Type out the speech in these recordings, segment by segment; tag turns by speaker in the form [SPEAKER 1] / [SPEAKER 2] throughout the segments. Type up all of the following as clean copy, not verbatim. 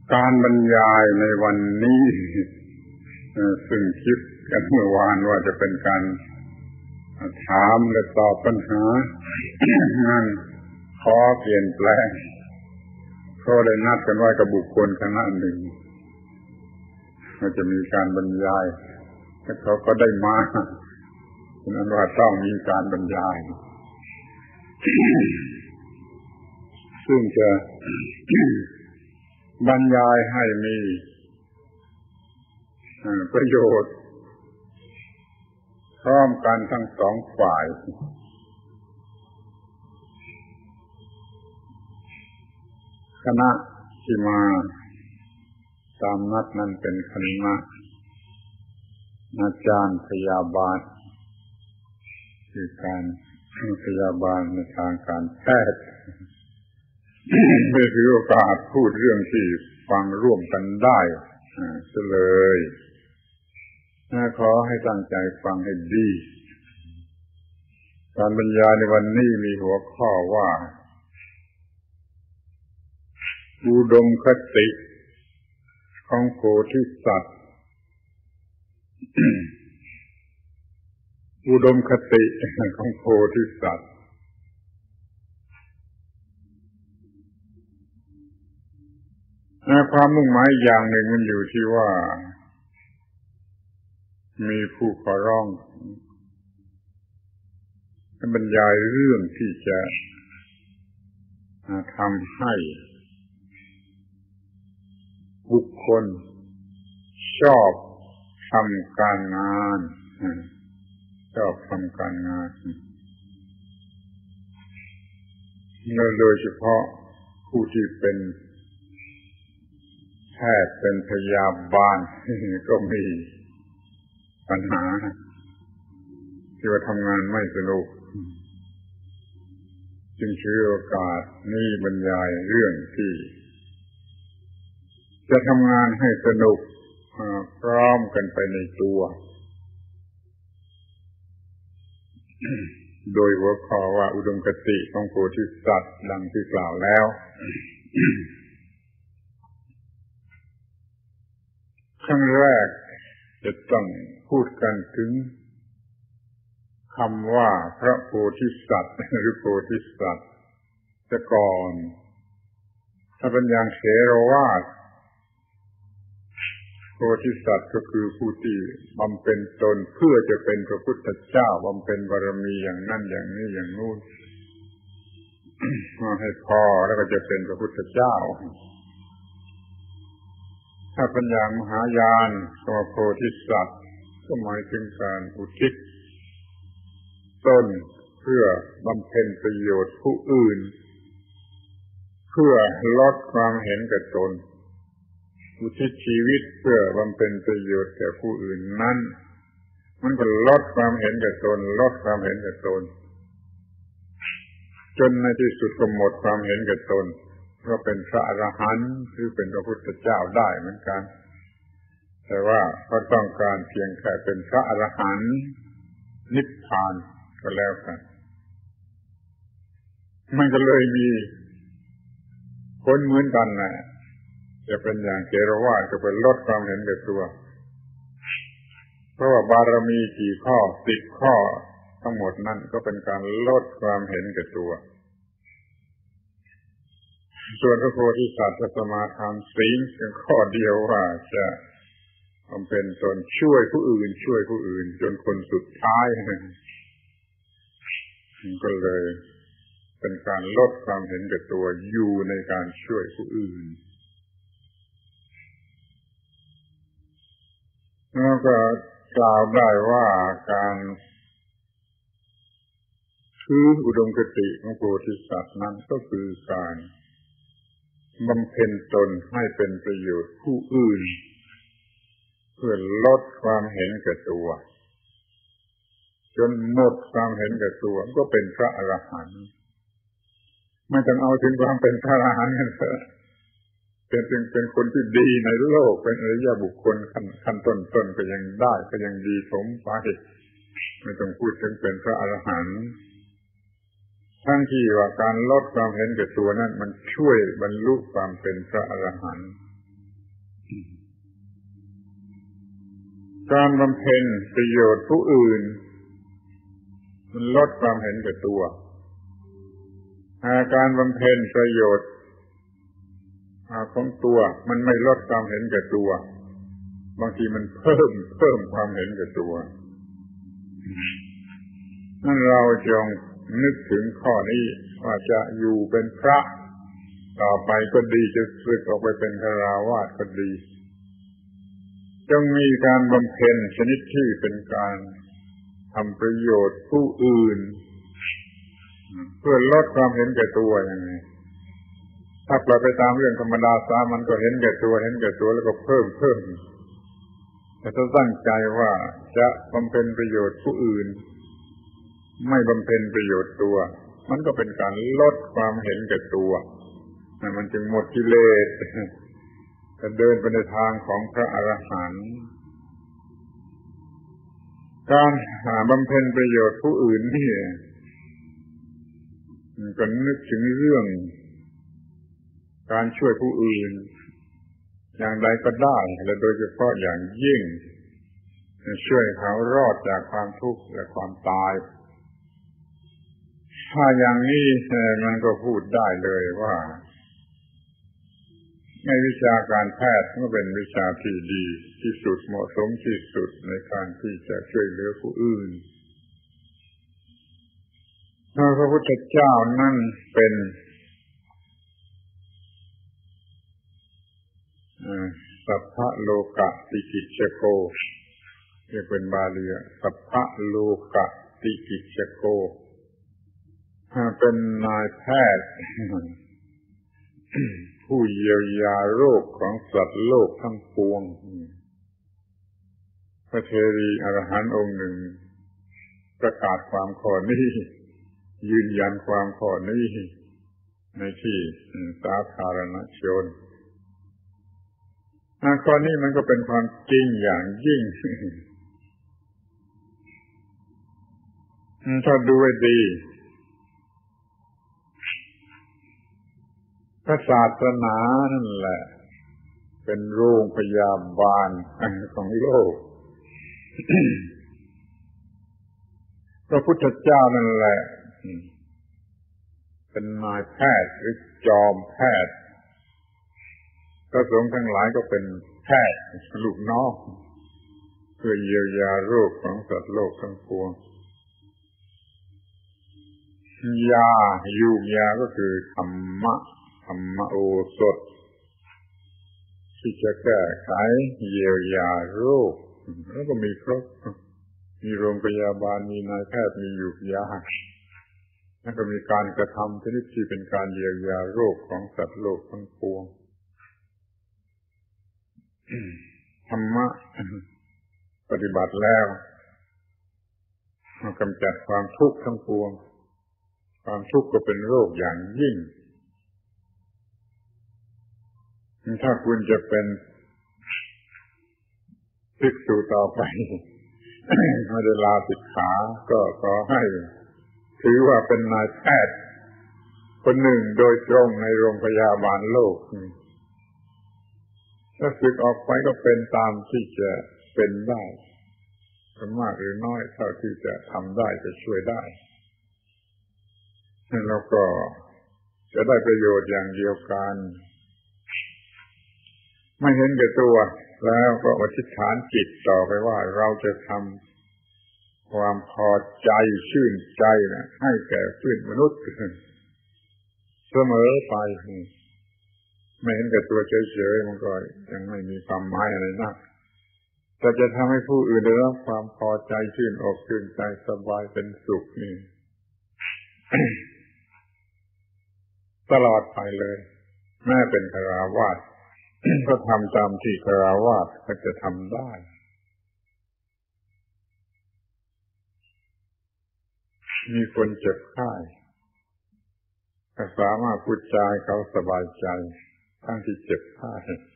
[SPEAKER 1] การบรรยายในวันนี้ซึ่งคิดกันเมื่อวานว่าจะเป็นการถามและตอบปัญหา นั้นขอเปลี่ยนแปลงเขาได้นัดกันไว้กับบุคคลคณะหนึ่งว่าจะมีการบรรยายและเขาก็ได้มาฉะนั้นว่าต้องมีการบรรยาย ซึ่งจะบรรยายให้มีประโยชน์พร้อมกันทั้งสองฝ่ายคณะที่มาตามนัดนั้นเป็นคณะอาจารย์พยาบาลคือการพยาบาลในทางการแพทย์ได้ถือโอกาสพูดเรื่องที่ฟังร่วมกันได้ซะเลยขอให้ตั้งใจฟังให้ดีการบรรยายในวันนี้มีหัวข้อว่าอุดมคติของโพธิสัตว์ อุดมคติของโพธิสัตว์ความมุ่งหมายอย่างหนึ่งมันอยู่ที่ว่ามีผู้ขอร้องให้บรรยายเรื่องที่จะทำให้บุคคลชอบทำการงานโดยเฉพาะผู้ที่เป็นแพทย์เป็นพยาบาลก็มีปัญหาที่ว่าทำงานไม่สนุกจึงถือโอกาสนี้บรรยายเรื่องที่จะทำงานให้สนุกพร้อมกันไปในตัวโดยหัวข้อว่าอุดมคติของโพธิสัตว์ดังที่กล่าวแล้วขั้นแรกจะต้องพูดกันถึงคำว่าพระโพธิสัตว์หรือโพธิสัตว์แต่ก่อนถ้าเป็นอย่างเถรวาทโพธิสัตว์ก็คือผู้ที่บำเพ็ญตนเพื่อจะเป็นพระพุทธเจ้าบำเพ็ญบารมีอย่างนั้นอย่างนี้อย่างนู้น ให้พอแล้วก็จะเป็นพระพุทธเจ้าถ้าเป็นอย่างมหายานก็โพธิสัตว์ก็หมายถึงการอุทิศตนเพื่อบำเพ็ญประโยชน์ผู้อื่นเพื่อลดความเห็นแก่ตนอุทิศชีวิตเพื่อบำเพ็ญประโยชน์แก่ผู้อื่นนั้นมันก็ลดความเห็นแก่ตนจนในที่สุดก็หมดความเห็นแก่ตนก็เป็นพระอรหันต์หรือเป็นพระพุทธเจ้าได้เหมือนกันแต่ว่าก็ต้องการเพียงแค่เป็นพระอรหันต์นิพพานก็แล้วกันมันก็เลยมีผลเหมือนกันนะจะเป็นอย่างเถรวาทก็เป็นลดความเห็นแก่ตัวเพราะว่าบารมีกี่ข้อ10ข้อทั้งหมดนั่นก็เป็นการลดความเห็นแก่ตัวส่วนพระโพธิสัตว์สมาทานศีลเพียงข้อเดียวว่าจะบำเพ็ญตนช่วยผู้อื่นจนคนสุดท้ายก็เลยเป็นการลดความเห็นแก่ตัวอยู่ในการช่วยผู้อื่นแล้วก็กล่าวได้ว่าการถืออุดมคติของโพธิสัตว์นั้นก็คือการบำเพ็ญตนให้เป็นประโยชน์ผู้อื่นเพื่อลดความเห็นแก่ตัวจนหมดความเห็นแก่ตัวก็เป็นพระอรหันต์ไม่ต้องเอาถึงความเป็นพระอรหันต์กันเถอะเป็นคนที่ดีในโลกเป็นอริยบุคคลขั้นต้นก็ยังได้ก็ยังดีสมไปไม่ต้องพูดถึงเป็นพระอรหันต์ทั้งที่ว่าการลดความเห็นแก่ตัวนั้นมันช่วยบรรลุความเป็นพระอรหันต์การบำเพ็ญประโยชน์ผู้อื่นมันลดความเห็นแก่ตัวการบำเพ็ญประโยชน์ของตัวมันไม่ลดความเห็นแก่ตัวบางทีมันเพิ่มความเห็นแก่ตัวนั่นเราจงนึกถึงข้อนี้ว่าจะอยู่เป็นพระต่อไปก็ดีจะสึกออกไปเป็นฆราวาสก็ดีจงมีการบำเพ็ญชนิดที่เป็นการทำประโยชน์ผู้อื่นเพื่อลดความเห็นแก่ตัวอย่างนี้ถ้าปล่อยไปตามเรื่องธรรมดาสามันก็เห็นแก่ตัวแล้วก็เพิ่มแต่ถ้าตั้งใจว่าจะบำเพ็ญประโยชน์ผู้อื่นไม่บำเพ็ญประโยชน์ตัวมันก็เป็นการลดความเห็นแก่ตัวมันจึงหมดกิเลสจะเดินไปในทางของพระอรหันต์การบำเพ็ญประโยชน์ผู้อื่นนี่ก็นึกถึงเรื่องการช่วยผู้อื่นอย่างใดก็ได้และโดยเฉพาะอย่างยิ่งช่วยเขารอดจากความทุกข์และความตายถ้าอย่างนี้มันก็พูดได้เลยว่าในวิชาการแพทย์ก็เป็นวิชาที่ดีที่สุดเหมาะสมที่สุดในการที่จะช่วยเหลือผู้อื่นพระพุทธเจ้านั่นเป็นสัพพะโลกติกิจจโกเรียกเป็นบาลีสัพพะโลกติกิจจโกเป็นนายแพทย์ผู้เยียวยาโรคของสัตว์โลกทั้งปวงพระเทรีอรหันต์องค์หนึ่งประกาศความข้อนี้ยืนยันความข้อนี้ในที่สาธารณชนข้อนี้มันก็เป็นความจริงอย่างยิ่งถ้าดูให้ดีพระศาสนานั่นแหละเป็นโรงพยาบาลของโลก พระพุทธเจ้านั่นแหละเป็นนายแพทย์หรือจอมแพทย์พระสงฆ์ทั้งหลายก็เป็นแพทย์ลูกน้องเพื่อเยียวยาโรคของสัตว์โลกทั้งปวงยาก็คือธรรมโอสถที่จะแก้ไขเยียวยาโรคแล้วก็มีครบมีโรงพยาบาลมีนายแพทย์มียูกยาแล้วก็มีการกระทำชนิดที่เป็นการเยียวยาโรคของสัตว์โลกทั้งปวงธรรมะปฏิบัติแล้วกำจัดความทุกข์ทั้งปวงความทุกข์ก็เป็นโรคอย่างยิ่งถ้าคุณจะเป็นภิกษุต่อไปไม่ได้ลาสิกขาก็ขอให้ถือว่าเป็นนายแพทย์คนหนึ่งโดยตรงในโรงพยาบาลโลกถ้าสึกออกไปก็เป็นตามที่จะเป็นได้มากหรือน้อยเท่าที่จะทำได้จะช่วยได้แล้วก็จะได้ประโยชน์อย่างเดียวกันไม่เห็นแก่ตัวแล้วก็อธิษฐานจิตต่อไปว่าเราจะทำความพอใจชื่นใจนะให้แก่เพื่อนมนุษย์เสมอไปไม่เห็นแก่ตัวเฉยๆมันก็ยังไม่มีความหมายอะไรนักแต่จะทำให้ผู้อื่นได้รับความพอใจชื่นอกชื่นใจสบายเป็นสุขนี่ ตลอดไปเลยแม้เป็นฆราวาส ก็ทำตามที่ฆราวาสก็จะทำได้มีคนเจ็บไข้ก็สามารถพูดจาให้เขาสบายใจทั้งที่เจ็บไข้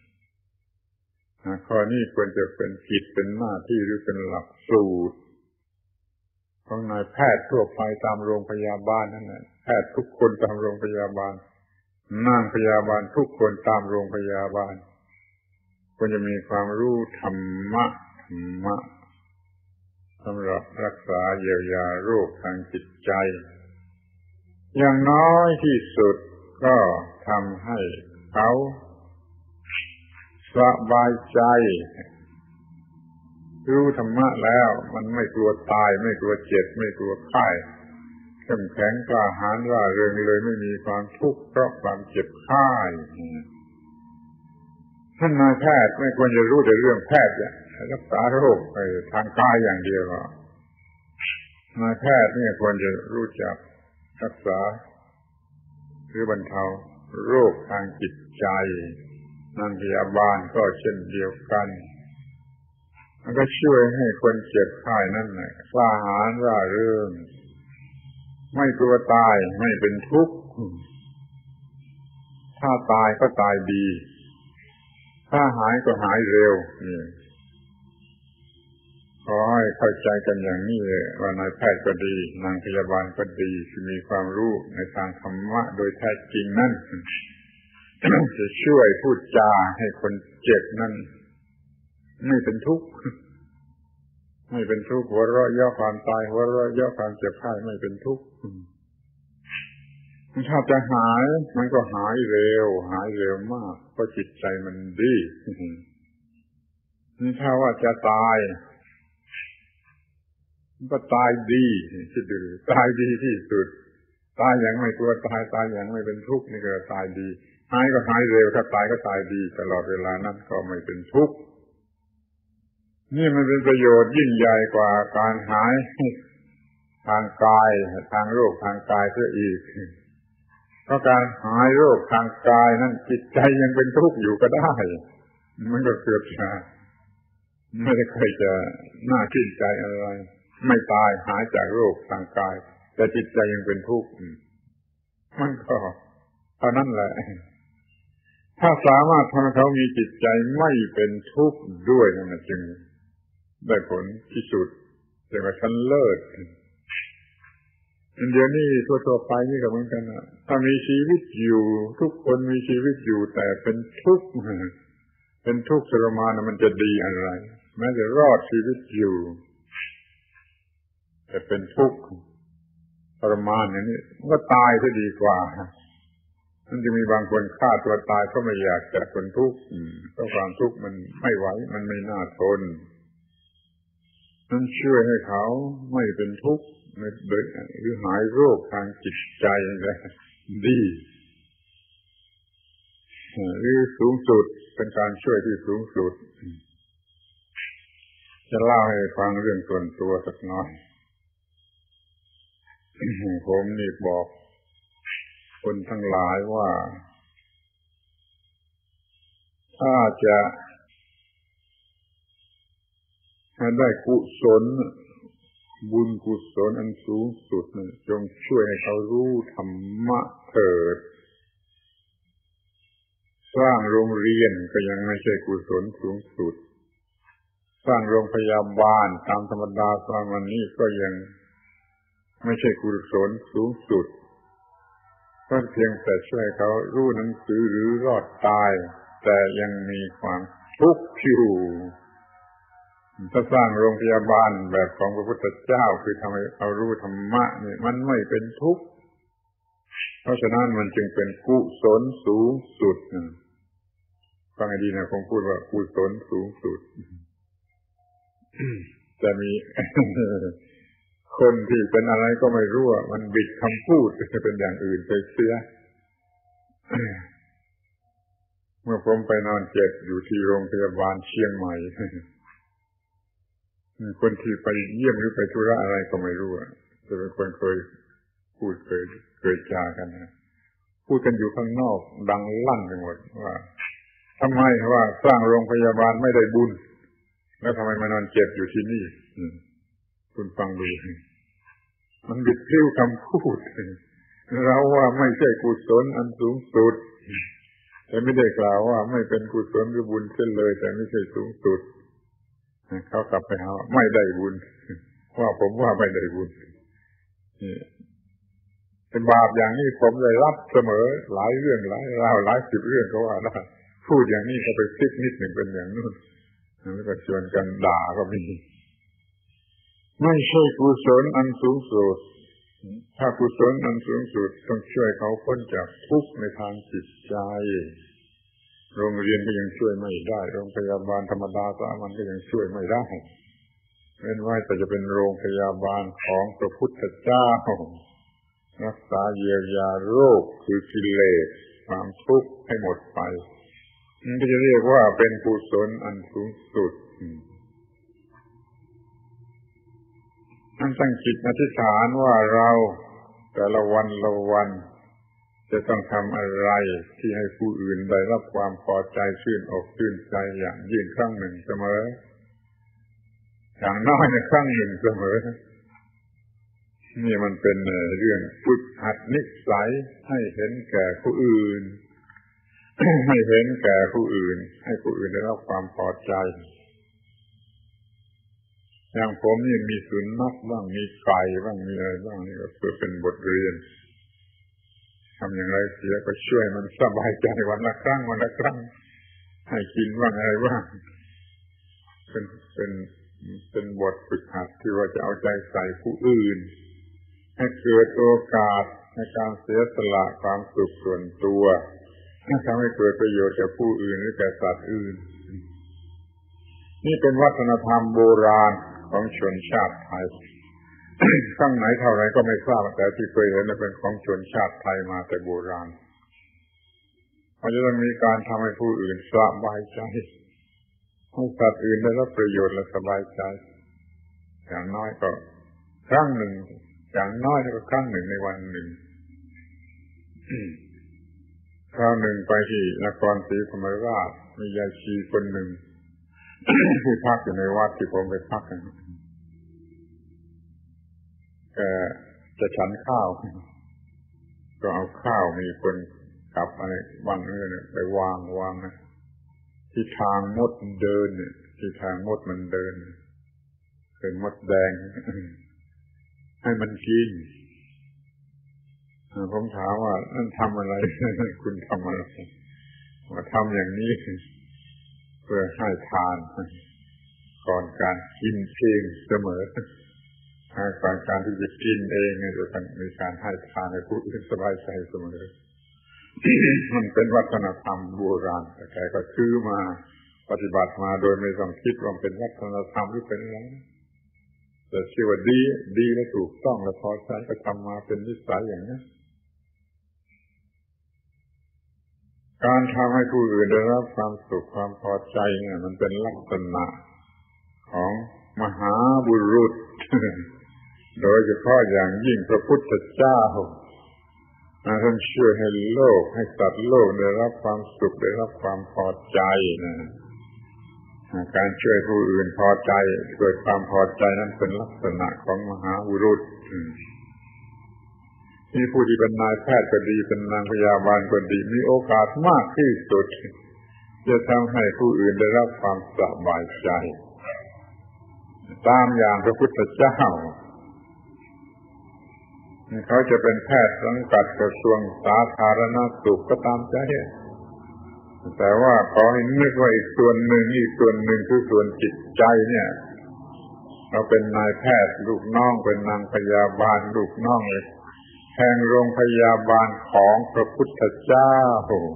[SPEAKER 1] ข้อนี้ควรจะเป็นกิจเป็นหน้าที่หรือเป็นหลักสูตรของนายแพทย์ทั่วไปตามโรงพยาบาลนั่นแหละแพทย์ทุกคนตามโรงพยาบาลนางพยาบาลทุกคนตามโรงพยาบาลควรจะมีความรู้ธรรมะสำหรับรักษาเยียวยาโรคทางจิตใจอย่างน้อยที่สุดก็ทำให้เขาสบายใจรู้ธรรมะแล้วมันไม่กลัวตายไม่กลัวเจ็บไม่กลัวไข้เข้มแข็งกล้าหาญร่าเริงเลยไม่มีความทุกข์เพราะความเจ็บไข้ท่านนายแพทย์ไม่ควรจะรู้แต่เรื่องแพทย์รักษาโรคทางกายอย่างเดียวนายแพทย์นี่ควรจะรู้จักรักษาหรือบรรเทาโรคทางจิตใจนางพยาบาลก็เช่นเดียวกันมันก็ช่วยให้คนเจ็บไข้นั่นแหละกล้าหาญร่าเริงไม่กลัวตายไม่เป็นทุกข์ถ้าตายก็ตายดีถ้าหายก็หายเร็วนี่ขอให้เข้าใจกันอย่างนี้เลยว่านายแพทย์ก็ดีนางพยาบาลก็ดีที่มีความรู้ในทางธรรมะโดยแท้จริงนั่น จะช่วยพูดจาให้คนเจ็บนั่นไม่เป็นทุกข์ไม่เป็นทุกข์หัวเราะเยาะความตายหัวเราะเยาะความเจ็บไข้ไม่เป็นทุกข์ถ้าจะหายมันก็หายเร็วมากเพราะจิตใจมันดีถ้าว่าจะตายก็ตายดีคิดดูตายดีที่สุดตายอย่างไม่กลัวตายอย่างไม่เป็นทุกข์นี่ก็ตายดีหายก็หายเร็วถ้าตายก็ตายดีตลอดเวลานั้นก็ไม่เป็นทุกข์นี่มันเป็นประโยชน์ยิ่งใหญ่กว่าการหายทางกายทางโรคทางกายเสียอีกเพราะการหายโรคทางกายนั้นจิตใจยังเป็นทุกข์อยู่ก็ได้มันก็เกือบจะไม่ได้เคยจะน่าชื่นใจอะไรไม่ตายหายจากโรคทางกายแต่จิตใจยังเป็นทุกข์มันก็เท่านั้นแหละถ้าสามารถทำให้เขามีจิตใจไม่เป็นทุกข์ด้วยนั่นจึงได้ผลที่สุดเรียกว่าชั้นเลิศเดี๋ยวนี้ทั่วๆไปนี่ก็เหมือนกันนะถ้ามีชีวิตอยู่ทุกคนมีชีวิตอยู่แต่เป็นทุกข์ทรมานมันจะดีอะไรแม้จะรอดชีวิตอยู่แต่เป็นทุกข์ทรมานอย่างนี้มันก็ตายซะดีกว่ามันจะมีบางคนฆ่าตัวตายเพราะไม่อยากจะเป็นทุกข์เพราะความทุกข์มันไม่ไหวมันไม่น่าทนนั่นช่วยให้เขาไม่เป็นทุกข์หรือหายโรคทางจิตใจได้ดีหรือสูงสุดเป็นการช่วยที่สูงสุดจะเล่าให้ฟังเรื่องส่วนตัวสักหน่อยผมนี่บอกคนทั้งหลายว่าถ้าจะได้กุศลบุญกุศลอันสูงสุดนั้นจงช่วยให้เขารู้ธรรมะเถิดสร้างโรงเรียนก็ยังไม่ใช่กุศลสูงสุดสร้างโรงพยาบาลตามธรรมดาสร้างวันนี้ก็ยังไม่ใช่กุศลสูงสุดก็เพียงแต่ช่วยเขารู้หนังสือหรือรอดตายแต่ยังมีความทุกข์อยู่ถ้าสร้างโรงพยาบาลแบบของพระพุทธเจ้าคือทำให้เขารู้ธรรมะนี่มันไม่เป็นทุกข์เพราะฉะนั้นมันจึงเป็นกุศลสูงสุดฟังให้ดีนะผมพูดว่ากุศลสูงสุดจะมีคนที่เป็นอะไรก็ไม่รู้มันบิดคำพูดเป็นอย่างอื่นไปเสียเมื่อผมไปนอนเจ็บอยู่ที่โรงพยาบาลเชียงใหม่คนที่ไปเยี่ยมหรือไปธุระอะไรก็ไม่รู้จะเป็นคนเคยพูดเคยจากันนะพูดกันอยู่ข้างนอกดังลั่นไปหมดว่าทำไมว่าสร้างโรงพยาบาลไม่ได้บุญแล้วทำไมมานอนเจ็บอยู่ที่นี่คุณฟังดูมันบิดพลิ้วคำพูดเราว่าไม่ใช่กุศลอันสูงสุดแต่ไม่ได้กล่าวว่าไม่เป็นกุศลหรือบุญเช่นเลยแต่ไม่ใช่สูงสุดเขากลับไปหาไม่ได้บุญว่าผมว่าไม่ได้บุญเป็นบาปอย่างนี้ผมได้รับเสมอหลายเรื่องหลายราวหลายสิบเรื่องก็ว่าได้พูดอย่างนี้ก็ไปพลิกนิดหนึ่งเป็นอย่างนู้นแล้วก็ชวนกันด่าก็มีไม่ใช่กุศลอันสูงสุดถ้ากุศลอันสูงสุดต้องช่วยเขาพ้นจากทุกข์ในทางจิตใจโรงเรียนก็ยังช่วยไม่ได้โรงพยาบาลธรรมดาสามัญก็ยังช่วยไม่ได้เว้นไว้แต่จะเป็นโรงพยาบาลของพระพุทธเจ้ารักษาเยียวยาโรคคือกิเลสความทุกข์ให้หมดไปมันก็จะเรียกว่าเป็นกุศลอันสูงสุดตั้งจิตอธิษฐานว่าเราแต่ละวันละวันจะต้องทำอะไรที่ให้ผู้อื่นได้รับความพอใจชื่นอกชื่นใจอย่างยิ่งครั้งหนึ่งเสมออย่างน้อยในครั้งหนึ่งเสมอนี่มันเป็นเรื่องฝึกหัดนิสัยให้เห็นแก่ผู้อื่น ให้เห็นแก่ผู้อื่นให้ผู้อื่นได้รับความพอใจอย่างผมนี่มีสุนัขบ้างมีไก่บ้างมีอะไรบ้างนี่ก็เพื่อเป็นบทเรียนทำอย่างไรเสียก็ช่วยมันสบายใจวันละครั้งให้กินบ้างอะไรบ้างเป็นบทฝึกหัดที่ว่าจะเอาใจใส่ผู้อื่นให้เกิดโอกาสในการเสียสละความสุขส่วนตัวทำให้เกิดประโยชน์แก่ผู้อื่นหรือแก่สัตว์อื่นนี่เป็นวัฒนธรรมโบราณของชนชาติไทย ข้างไหนเท่าไรก็ไม่ทราบแต่ที่เคยเห็นเป็นของชนชาติไทยมาแต่โบราณมันจะต้องมีการทำให้ผู้อื่นสบายใจให้สัตว์อื่นได้รับประโยชน์และสบายใจอย่างน้อยก็ครั้งหนึ่งอย่างน้อยก็ครั้งหนึ่งในวันหนึ่ง คราวหนึ่งไปที่นครศรีธรรมราชมียายชีคนหนึ่ง ที่พักอยู่ในวัดที่ผมไปพักกันแกจะฉันข้าวก็เอาข้าวมีคนกลับอะไรวันนี้เนี่ยไปวางนะที่ทางมดเดินที่ทางมดมันเดินเป็นมดแดง ให้มันกินผมถามว่านั่นทำอะไร คุณทำอะไรมาทำอย่างนี้เพื่อให้ทานก่อนการกินเองเสมอก่อนการที่จะกินเองเนี่ยจะต้องมีการให้ทานให้ผู้อื่นสบายใจเสมอ มันเป็นวัฒนธรรมโบราณแต่แกก็ซื้อมาปฏิบัติมาโดยไม่ต้องคิดว่าเป็นวัฒนธรรมหรือเป็นอะไรแต่ชื่อว่าดีและถูกต้องและพอใจก็ทำมาเป็นนิสัยอย่างนี้การทำให้ผู้อื่นได้รับความสุขความพอใจเนี่ยมันเป็นลักษณะของมหาบุรุษ โดยเฉพาะอย่างยิ่งพระพุทธเจ้าท่านช่วยให้โลกให้สัตว์โลกได้รับความสุขได้รับความพอใจนะการช่วยผู้อื่นพอใจเกิดความพอใจนั้นเป็นลักษณะของมหาบุรุษนี่ผู้ที่เป็นนายแพทย์ก็ดีเป็นนางพยาบาลก็ดีมีโอกาสมากที่สุดจะทำให้ผู้อื่นได้รับความสบายใจตามอย่างพระพุทธเจ้าเขาจะเป็นแพทย์สังกัดกระทรวงสาธารณสุขก็ตามใจแต่ว่าขอให้นึกว่าอีกส่วนหนึ่งคือส่วนจิตใจเนี่ยเราเป็นนายแพทย์ลูกน้องเป็นนางพยาบาลลูกน้องเลยแห่งโรงพยาบาลของพระพุทธเจ้า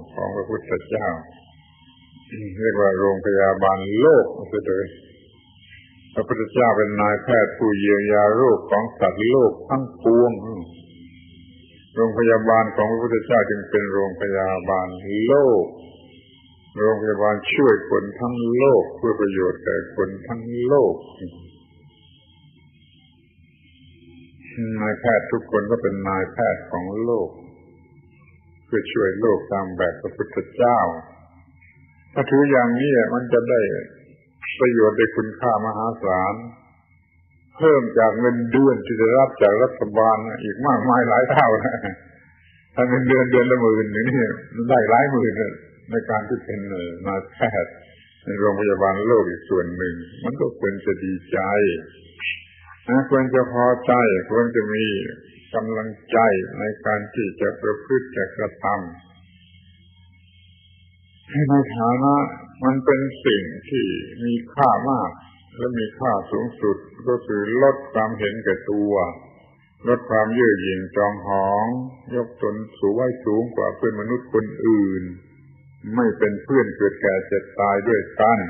[SPEAKER 1] เรียกว่าโรงพยาบาลโลกซะเลยพระพุทธเจ้าเป็นนายแพทย์ผู้เยียวยาโรคของสัตว์โลกทั้งปวงโรงพยาบาลของพระพุทธเจ้าจึงเป็นโรงพยาบาลโลกโรงพยาบาลช่วยคนทั้งโลกเพื่อประโยชน์แก่คนทั้งโลกนายแพทย์ทุกคนก็เป็นนายแพทย์ของโลกเพื่อช่วยโลกตามแบบพระพุทธเจ้าถ้าถืออย่างนี้มันจะได้ประโยชน์ได้คุณค่ามหาศาลเพิ่มจากเงินเดือนที่ได้รับจากรัฐบาลอีกมากมายหลายเท่าถ้าเงินเดือนละหมื่นนี่ได้หลายหมื่นในการที่เป็นนายแพทย์ในโรงพยาบาลโลกอีกส่วนหนึ่งมันก็ควรจะดีใจควรจะพอใจควรจะมีกำลังใจในการที่จะประพฤติจะกระทำในฐานะมันเป็นสิ่งที่มีค่ามากและมีค่าสูงสุดก็คือลดความเห็นแก่ตัวลดความเย่อหยิ่งจองหองยกตนสูงไว้สูงกว่าเพื่อนมนุษย์คนอื่นไม่เป็นเพื่อนเกิดแก่เจ็บตายด้วยกัน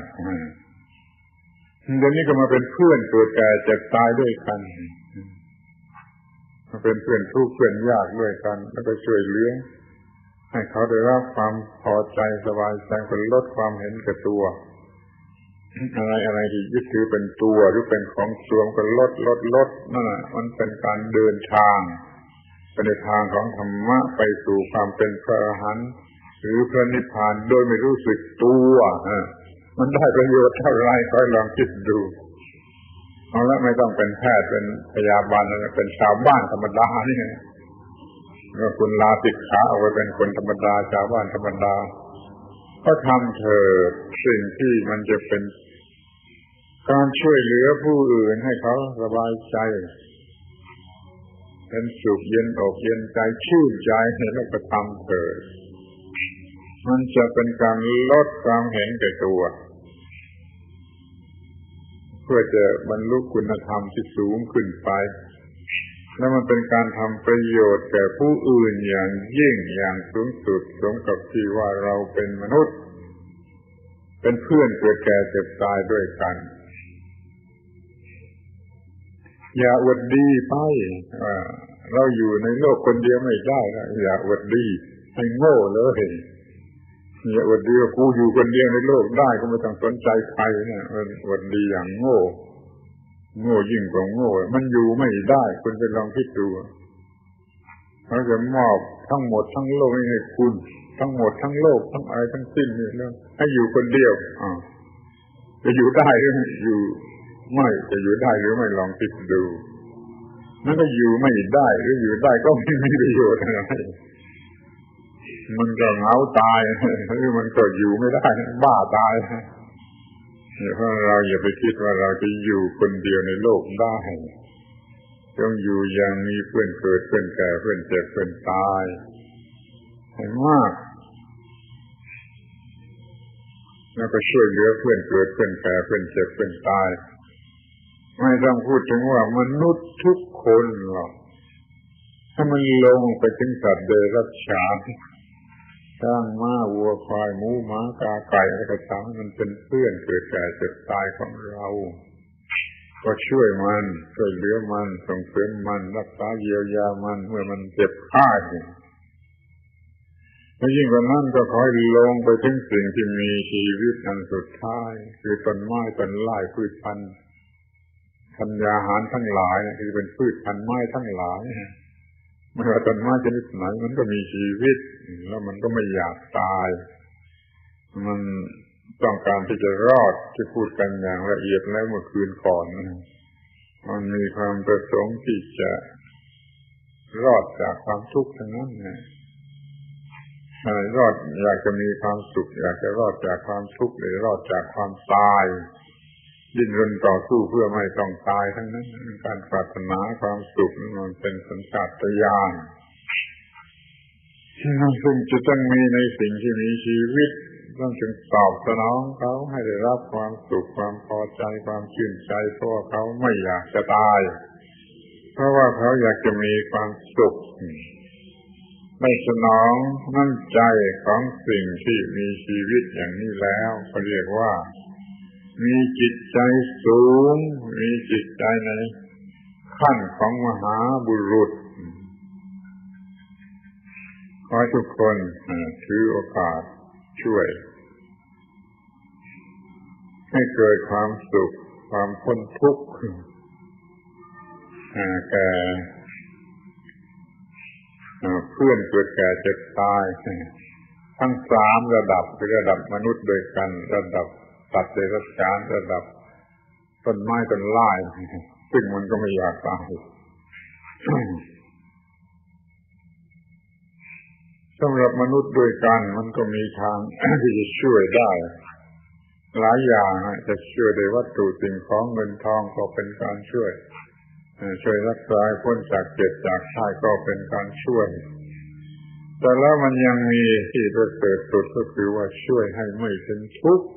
[SPEAKER 1] เดี๋ยวนี้ก็มาเป็นเพื่อนเกิดแก่เจ็บตายด้วยกันมาเป็นเพื่อนทุกข์เพื่อนยากด้วยกันแล้วก็ช่วยเหลือให้เขาได้รับความพอใจสบายใจเป็นลดความเห็นแก่ตัวอะไรที่ยึดถือเป็นตัวหรือเป็นของส่วนก็ลดนั่นแหละมันเป็นการเดินทางเป็นทางของธรรมะไปสู่ความเป็นพระอรหันต์หรือพระนิพพานโดยไม่รู้สึกตัวมันได้ประโยชน์เท่าไรค่อยลองคิดดูเอาละไม่ต้องเป็นแพทย์เป็นพยาบาลอะไรเป็นชาวบ้านธรรมดานี่เมื่อคุณลาสิกขาเอาไว้เป็นคนธรรมดาชาวบ้านธรรมดาก็ทำเถิดสิ่งที่มันจะเป็นการช่วยเหลือผู้อื่นให้เขาสบายใจเป็นสุขเย็นอกเย็นใจชื่นใจแล้วก็ทำเถิดมันจะเป็นการลดความเห็นแก่ตัวเพื่อจะบรรลุคุณธรรมที่สูงขึ้นไปแล้วมันเป็นการทำประโยชน์แก่ผู้อื่นอย่างยิ่งอย่างสูงสุดสมกับที่ว่าเราเป็นมนุษย์เป็นเพื่อนเกิดแก่เจ็บตายด้วยกันอย่าอวดดีไปเราอยู่ในโลกคนเดียวไม่ได้นะอย่าอวดดีให้โง่เลยอย่าอวดดีว่ากูอยู่คนเดียวในโลกได้ก็ไม่ต้องสนใจใครเนี่ยอวดดีอย่างโง่ยิ่งกว่าโง่มันอยู่ไม่ได้คุณไปลองคิดดูเขาจะมอบทั้งหมดทั้งโลกให้คุณทั้งหมดทั้งโลกทั้งอะไรทั้งสิ้นนี่แล้วให้อยู่คนเดียวจะอยู่ได้หรืออยู่ไม่จะอยู่ได้หรือไม่ลองคิดดูนั่นก็อยู่ไม่ได้หรืออยู่ได้ก็ไม่มีประโยชน์อะไรมันก็เหงาตายหรือมันก็อยู่ไม่ได้บ้าตายเพราะเราอย่าไปคิดว่าเราจะอยู่คนเดียวในโลกได้ต้องอยู่อย่างมีเพื่อนเกิดเพื่อนแก่เพื่อนเจ็บเพื่อนตายให้มากแล้วก็ช่วยเหลือเพื่อนเกิดเพื่อนแก่เพื่อนเจ็บเพื่อนตายไม่ต้องพูดถึงว่ามนุษย์ทุกคนหรอกถ้ามันลงไปถึงสัตว์เดรัจฉานช้างม้าวัวควายหมูหมากาไก่อะไรก็ตามมันเป็นเพื่อนเกิดแก่เจ็บตายของเราก็ช่วยมันช่วยเหลือมันส่งเสริมมันรักษาเยียวยามันเมื่อมันเจ็บไข้แล้วยิ่งกว่านั้นก็คอยลงไปถึงสิ่งที่มีชีวิตอันสุดท้ายคือต้นไม้ต้นไม้พืชพันธุ์ธัญญาหารทั้งหลายคือเป็นพืชพันธุ์ไม้ทั้งหลายไม่ว่าต้นไม้ชนิดไหนมันก็มีชีวิตแล้วมันก็ไม่อยากตายมันต้องการที่จะรอดที่พูดกันอย่างละเอียดแล้วเมื่อคืนก่อนมันมีความประสงค์ที่จะรอดจากความทุกข์ทั้งนั้นรอดอยากจะมีความสุขอยากจะรอดจากความทุกข์หรือรอดจากความตายดิ้นรนต่อสู้เพื่อไม่ต้องตายทั้งนั้นการปรารถนาความสุขมันเป็นสัญชาตญาณซึ่งจะต้องมีในสิ่งที่มีชีวิตต้องจึงตอบสนองเขาให้ได้รับความสุขความพอใจความชื่นใจเพราะเขาไม่อยากจะตายเพราะว่าเขาอยากจะมีความสุขไม่สนองน้ำใจของสิ่งที่มีชีวิตอย่างนี้แล้วเขาเรียกว่ามีจิตใจสูงมีจิตใจในขั้นของมหาบุรุษขอให้ทุกคนถือโอกาสช่วยให้เกิดความสุขความพ้นทุกข์แก่เพื่อนเกิดแก่เจ็บตายทั้งสามระดับคือระดับมนุษย์โดยกันระดับสัตว์เดรัจฉานระดับต้นไม้ต้นไม้ซึ่งมันก็ไม่อยากตายสำหรับมนุษย์ด้วยกันมันก็มีทางที่จะช่วยได้หลายอย่างจะช่วยโดยวัตถุสิ่งของเงินทองก็เป็นการช่วยรักษาพ้นจากเจ็บจากตายก็เป็นการช่วยแต่แล้วมันยังมีที่ประเสริฐสุดก็คือว่าช่วยให้ไม่เป็นทุกข์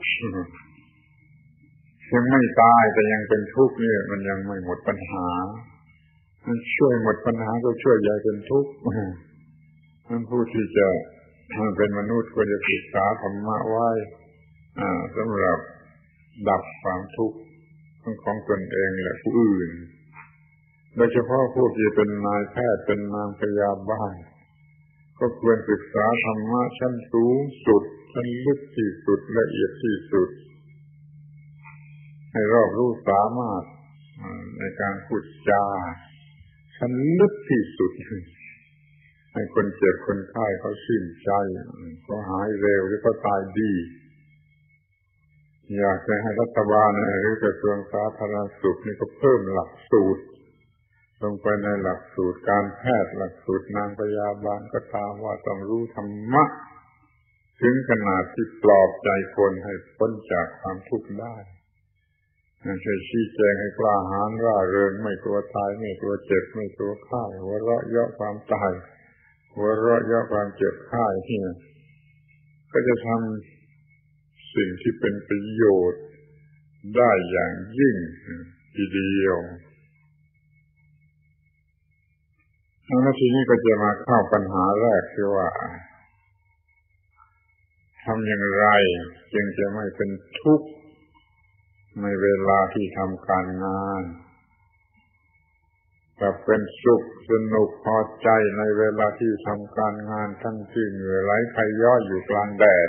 [SPEAKER 1] ยังไม่ตายแต่ยังเป็นทุกข์เนี่ยมันยังไม่หมดปัญหามันช่วยหมดปัญหาก็ช่วยอย่าเป็นทุกข์ท่านผู้ที่จะเป็นมนุษย์ควรจะศึกษาธรรมะไว้สำหรับดับความทุกข์ของตนเองและผู้อื่นโดยเฉพาะผู้ที่เป็นนายแพทย์เป็นนางพยาบาลก็ควรศึกษาธรรมะชั้นสูงสุดชั้นลึกที่สุดละเอียดที่สุดให้รอบรู้สามารถในการพูดจาชั้นลึกที่สุดให้คนเจ็บคนไข้เขาชื่นใจเขาหายเร็วหรือเขาตายดีอยากจะให้รัฐบาลหรือกระทรวงสาธารณสุขนี่ก็เพิ่มหลักสูตรลงไปในหลักสูตรการแพทย์หลักสูตรนางพยาบาลก็ตามว่าต้องรู้ธรรมะถึงขนาดที่ปลอบใจคนให้พ้นจากความทุกข์ได้ช่วยชี้แจงให้กล้าหาญร่าเริงไม่กลัวตายไม่กลัวเจ็บไม่กลัวไข้หัวเราะเยาะความตายหัวเราะเยาะความเจ็บไข้เนี่ยก็จะทำสิ่งที่เป็นประโยชน์ได้อย่างยิ่งทีเดียวแล้วทีนี้ก็จะมาเข้าปัญหาแรกคือว่าทำอย่างไรจึงจะไม่เป็นทุกข์ในเวลาที่ทำการงานแต่เป็นสุขสนุกพอใจในเวลาที่ทำการงานทั้งที่เหนื่อยไหลไขย้อยอยู่กลางแดด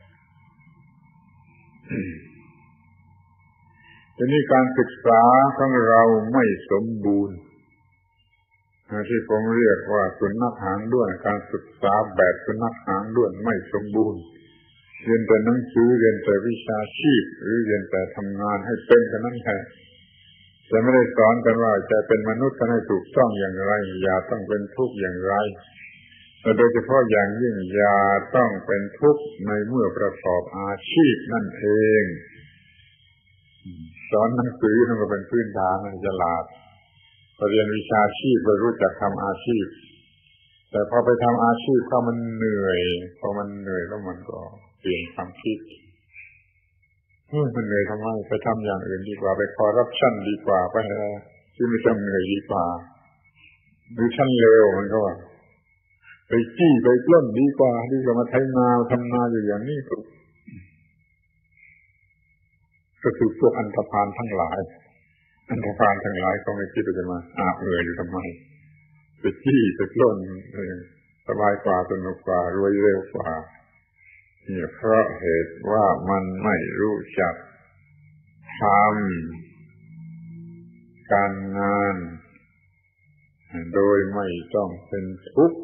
[SPEAKER 1] ทีนี้การศึกษาของเราไม่สมบูรณ์ที่ผมเรียกว่าสุนัขหางด้วนการศึกษาแบบสุนัขหางด้วนไม่สมบูรณ์เรียนแต่หนังสือเรียนแต่วิชาชีพหรือเรียนแต่ทำงานให้เป็นกันนั่นแหละจะไม่ได้สอนกันว่าจะเป็นมนุษย์กันให้ถูกต้องอย่างไรอย่าต้องเป็นทุกข์อย่างไรแต่โดยเฉพาะอย่างยิ่งอย่าต้องเป็นทุกข์ในเมื่อประกอบอาชีพนั่นเองสอนหนังสือมันก็เป็นพื้นฐานมันฉลาดพอเรียนวิชาชีพก็รู้จักทำอาชีพแต่พอไปทำอาชีพก็มันเหนื่อยพอมันเหนื่อยแล้วมันก็เปลี่ยนความคิดมันเหนื่อยทำไมไปทำอย่างอื่นดีกว่าไปคอร์รัปชันดีกว่าไปที่ไม่ต้องเหนื่อยดีกว่าหรือชั้นเลวมันก็ว่าไปจี้ไปปล้นดีกว่ามาไถนาทำนาอยู่อย่างนี้ก็คือพวกอันธพาลทั้งหลายก็ไม่คิดว่าจะมาอาบเหนื่อยอยู่ทำไมไปจี้ไปปล้นสบายกว่าสนุกกว่ารวยเร็วกว่าเนี่ยเพราะเหตุว่ามันไม่รู้จักทำการงานโดยไม่ต้องเป็นทุกข์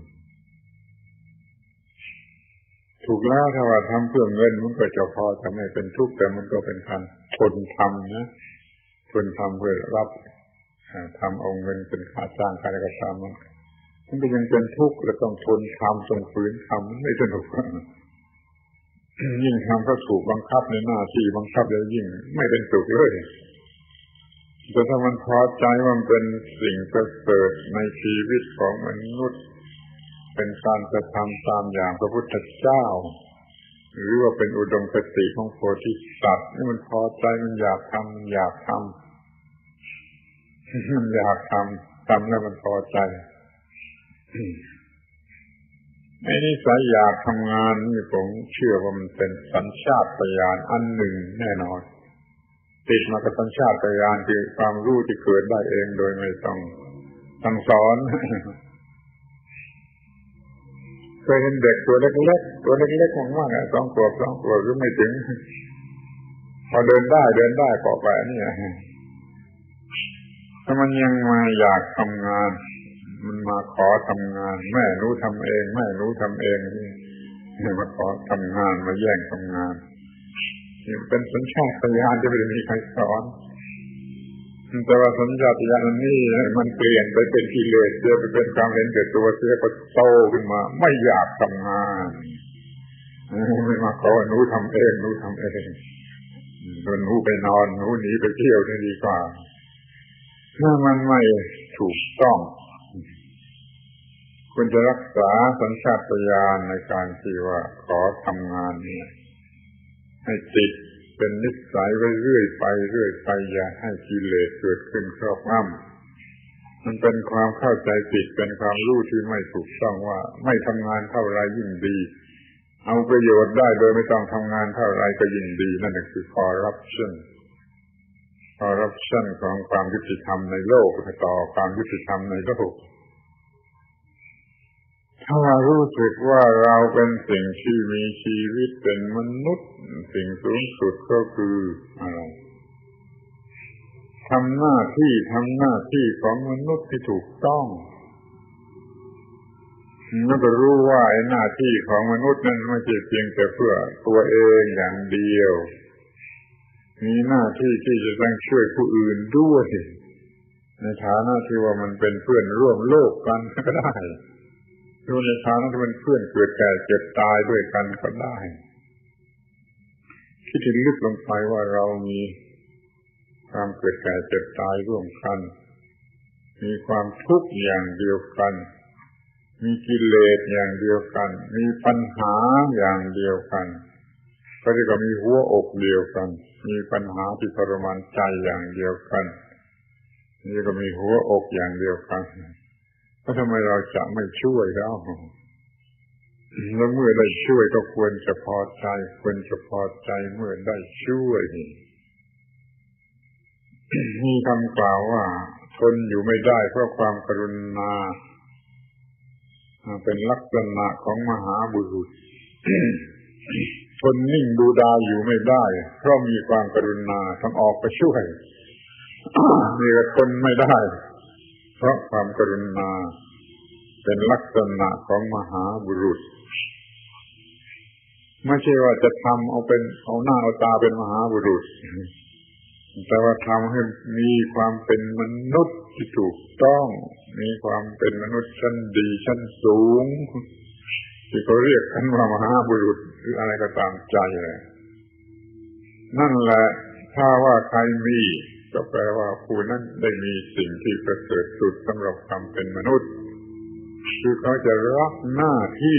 [SPEAKER 1] ถูกแล้วถ้าว่าทำเพื่อเงินมันก็จะพอจะไม่เป็นทุกข์แต่มันก็เป็นการทนทำนะทนทำเพื่อรับทำเอาเงินเป็นค่าจ้างค่าอะไรก็ตามมันก็ยังเป็นทุกข์และต้องทนทำต้องฝืนทำมันไม่สนุกยิ่งทำก็ถูกบังคับในหน้าที่บังคับแล้วยิ่งไม่เป็นสุขเลยแต่ถ้ามันพอใจว่ามันเป็นสิ่งประเสริฐในชีวิตของมนุษย์เป็นการกระทำตามอย่างพระพุทธเจ้าหรือว่าเป็นอุดมคติของโพธิสัตว์นี่มันพอใจมันอยากทำมันอยากทำแล้วมันพอใจไอ้นิสัยอยากทำงานนี่ผมเชื่อว่ามันเป็นสัญชาตญาณอันหนึ่งแน่นอนติดมากับสัญชาตญาณคือความรู้ที่เกิดได้เองโดยไม่ต้องสั่งสอนเคยเห็นเด็กตัวเล็กมากๆ2 ขวบหรือไม่ถึงพอเดินได้เกาะไปเนี่ยถ้ามันยังมาอยากทำงานมันมาขอทำงานแม่หนูทำเองนี่มาขอทำงานมาแย่งทำงานนี่เป็นสัญชาตญาณที่ไม่ได้มีใครสอนแต่ว่าสัญชาตญาณนี้มันเปลี่ยนไปเป็นกิเลสเสียไปเป็นความเห็นแก่ตัวเสียก็โตขึ้นมาไม่อยากทำงานไม่มาขอหนูทำเองหนูไปนอนหนูหนีไปเที่ยวนี่ดีกว่าถ้ามันไม่ถูกต้องควรจะรักษาสัญชาตญาณในการที่ว่าขอทำงานนี้ให้ติดเป็นนิสัยไว้เรื่อยไปอย่าให้กิเลสเกิดขึ้นครอบงำมันเป็นความเข้าใจผิดเป็นความรู้ที่ไม่ถูกต้องว่าไม่ทำงานเท่าไรยิ่งดีเอาประโยชน์ได้โดยไม่ต้องทำงานเท่าไรก็ยิ่งดีนั่นคือ corruption ของความยุติธรรมในโลกต่อความยุติธรรมในโลกถ้ารู้สึกว่าเราเป็นสิ่งที่มีชีวิตเป็นมนุษย์สิ่งสูงสุดก็คืออะไรทำหน้าที่ของมนุษย์ที่ถูกต้องแล้วก็รู้ว่าไอ้หน้าที่ของมนุษย์นั้นไม่ใช่เพียงแต่เพื่อตัวเองอย่างเดียวมีหน้าที่ที่จะต้องช่วยผู้อื่นด้วยในฐานะที่ว่ามันเป็นเพื่อนร่วมโลกกันก็ได้หรือในฐานะที่เป็นเพื่อนเกิดแก่เจ็บตายด้วยกันก็ได้คิดถึงลึกลงไปว่าเรามีความเกิดแก่เจ็บตายร่วมกันมีความทุกข์อย่างเดียวกันมีกิเลสอย่างเดียวกันมีปัญหาอย่างเดียวกันก็เรียกว่ามีหัวอกเดียวกันมีปัญหาที่ทรมานใจอย่างเดียวกันนี่ก็มีหัวอกอย่างเดียวกันแล้วทำไมเราจะไม่ช่วยแล้วเมื่อได้ช่วยก็ควรจะพอใจเมื่อได้ช่วยมีคำกล่าวว่าทนอยู่ไม่ได้เพราะความกรุณาเป็นลักษณะของมหาบุรุษทนนิ่งดูดายอยู่ไม่ได้เพราะมีความกรุณาต้องออกไปช่วยมีแต่ทนไม่ได้เพราะความกรุณาเป็นลักษณะของมหาบุรุษไม่ใช่ว่าจะทำเอาหน้าเอาตาเป็นมหาบุรุษแต่ว่าทำให้มีความเป็นมนุษย์ที่ถูกต้องมีความเป็นมนุษย์ชั้นดีชั้นสูงที่เขาเรียกกันว่ามหาบุรุษหรืออะไรก็ตามใจเลยนั่นแหละถ้าว่าใครมีก็แปลว่าผู้นั้นได้มีสิ่งที่ประเสริฐสุดสำหรับความเป็นมนุษย์คือเขาจะรักหน้าที่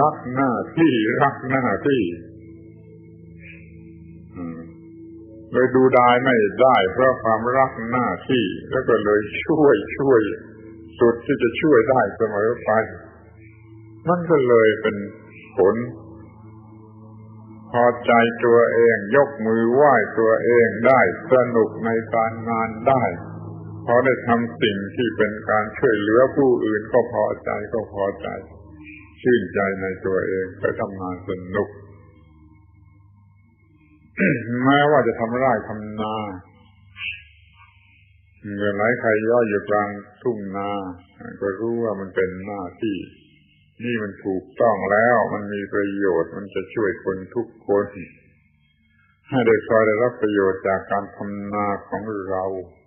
[SPEAKER 1] เลยดูได้ไม่ได้เพราะความรักหน้าที่แล้วก็เลยช่วยสุดที่จะช่วยได้เสมอไปมันก็เลยเป็นผลพอใจตัวเองยกมือไหว้ตัวเองได้สนุกในการงานได้พอได้ทำสิ่งที่เป็นการช่วยเหลือผู้อื่นก็พอใจชื่นใจในตัวเองไปทำงานสนุก แม้ว่าจะทำไร่ทำนาเมื่อไหร่ใครย่ออยู่กลางทุ่งนาก็รู้ว่ามันเป็นหน้าที่นี่มันถูกต้องแล้วมันมีประโยชน์มันจะช่วยคนทุกคนให้ได้คอยได้รับประโยชน์จากการทำนาของเรา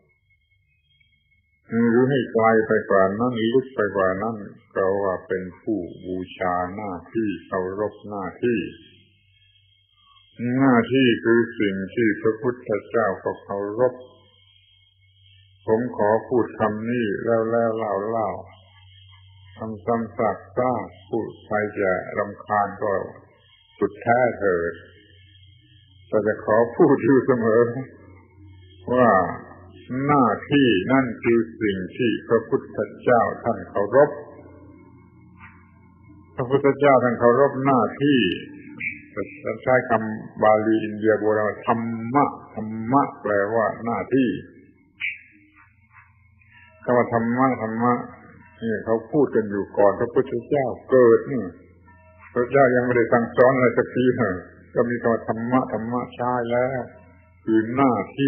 [SPEAKER 1] หรือให้ไกลไปกว่านั้นลึกไปกว่านั้นก็ว่าเป็นผู้บูชาหน้าที่เคารพหน้าที่คือสิ่งที่พระพุทธเจ้าก็เคารพผมขอพูดคำนี้แล้วเล่าซ้ำๆซากๆพูดใครจะรำคาญก็สุดแท้เถิดแต่จะขอพูดอยู่เสมอว่าหน้าที่นั่นคือสิ่งที่พระพุทธเจ้าท่านเคารพพระพุทธเจ้าท่านเคารพหน้าที่ใช้คำบาลีอินเดียโบราณธรรมะแปลว่าหน้าที่คำว่าธรรมะนี่เขาพูดกันอยู่ก่อนพระพุทธเจ้าเกิดนี่พระเจ้ายังไม่ได้สั่งสอนอะไรสักทีก็มีคำว่าธรรมะใช้แล้วคือหน้าที่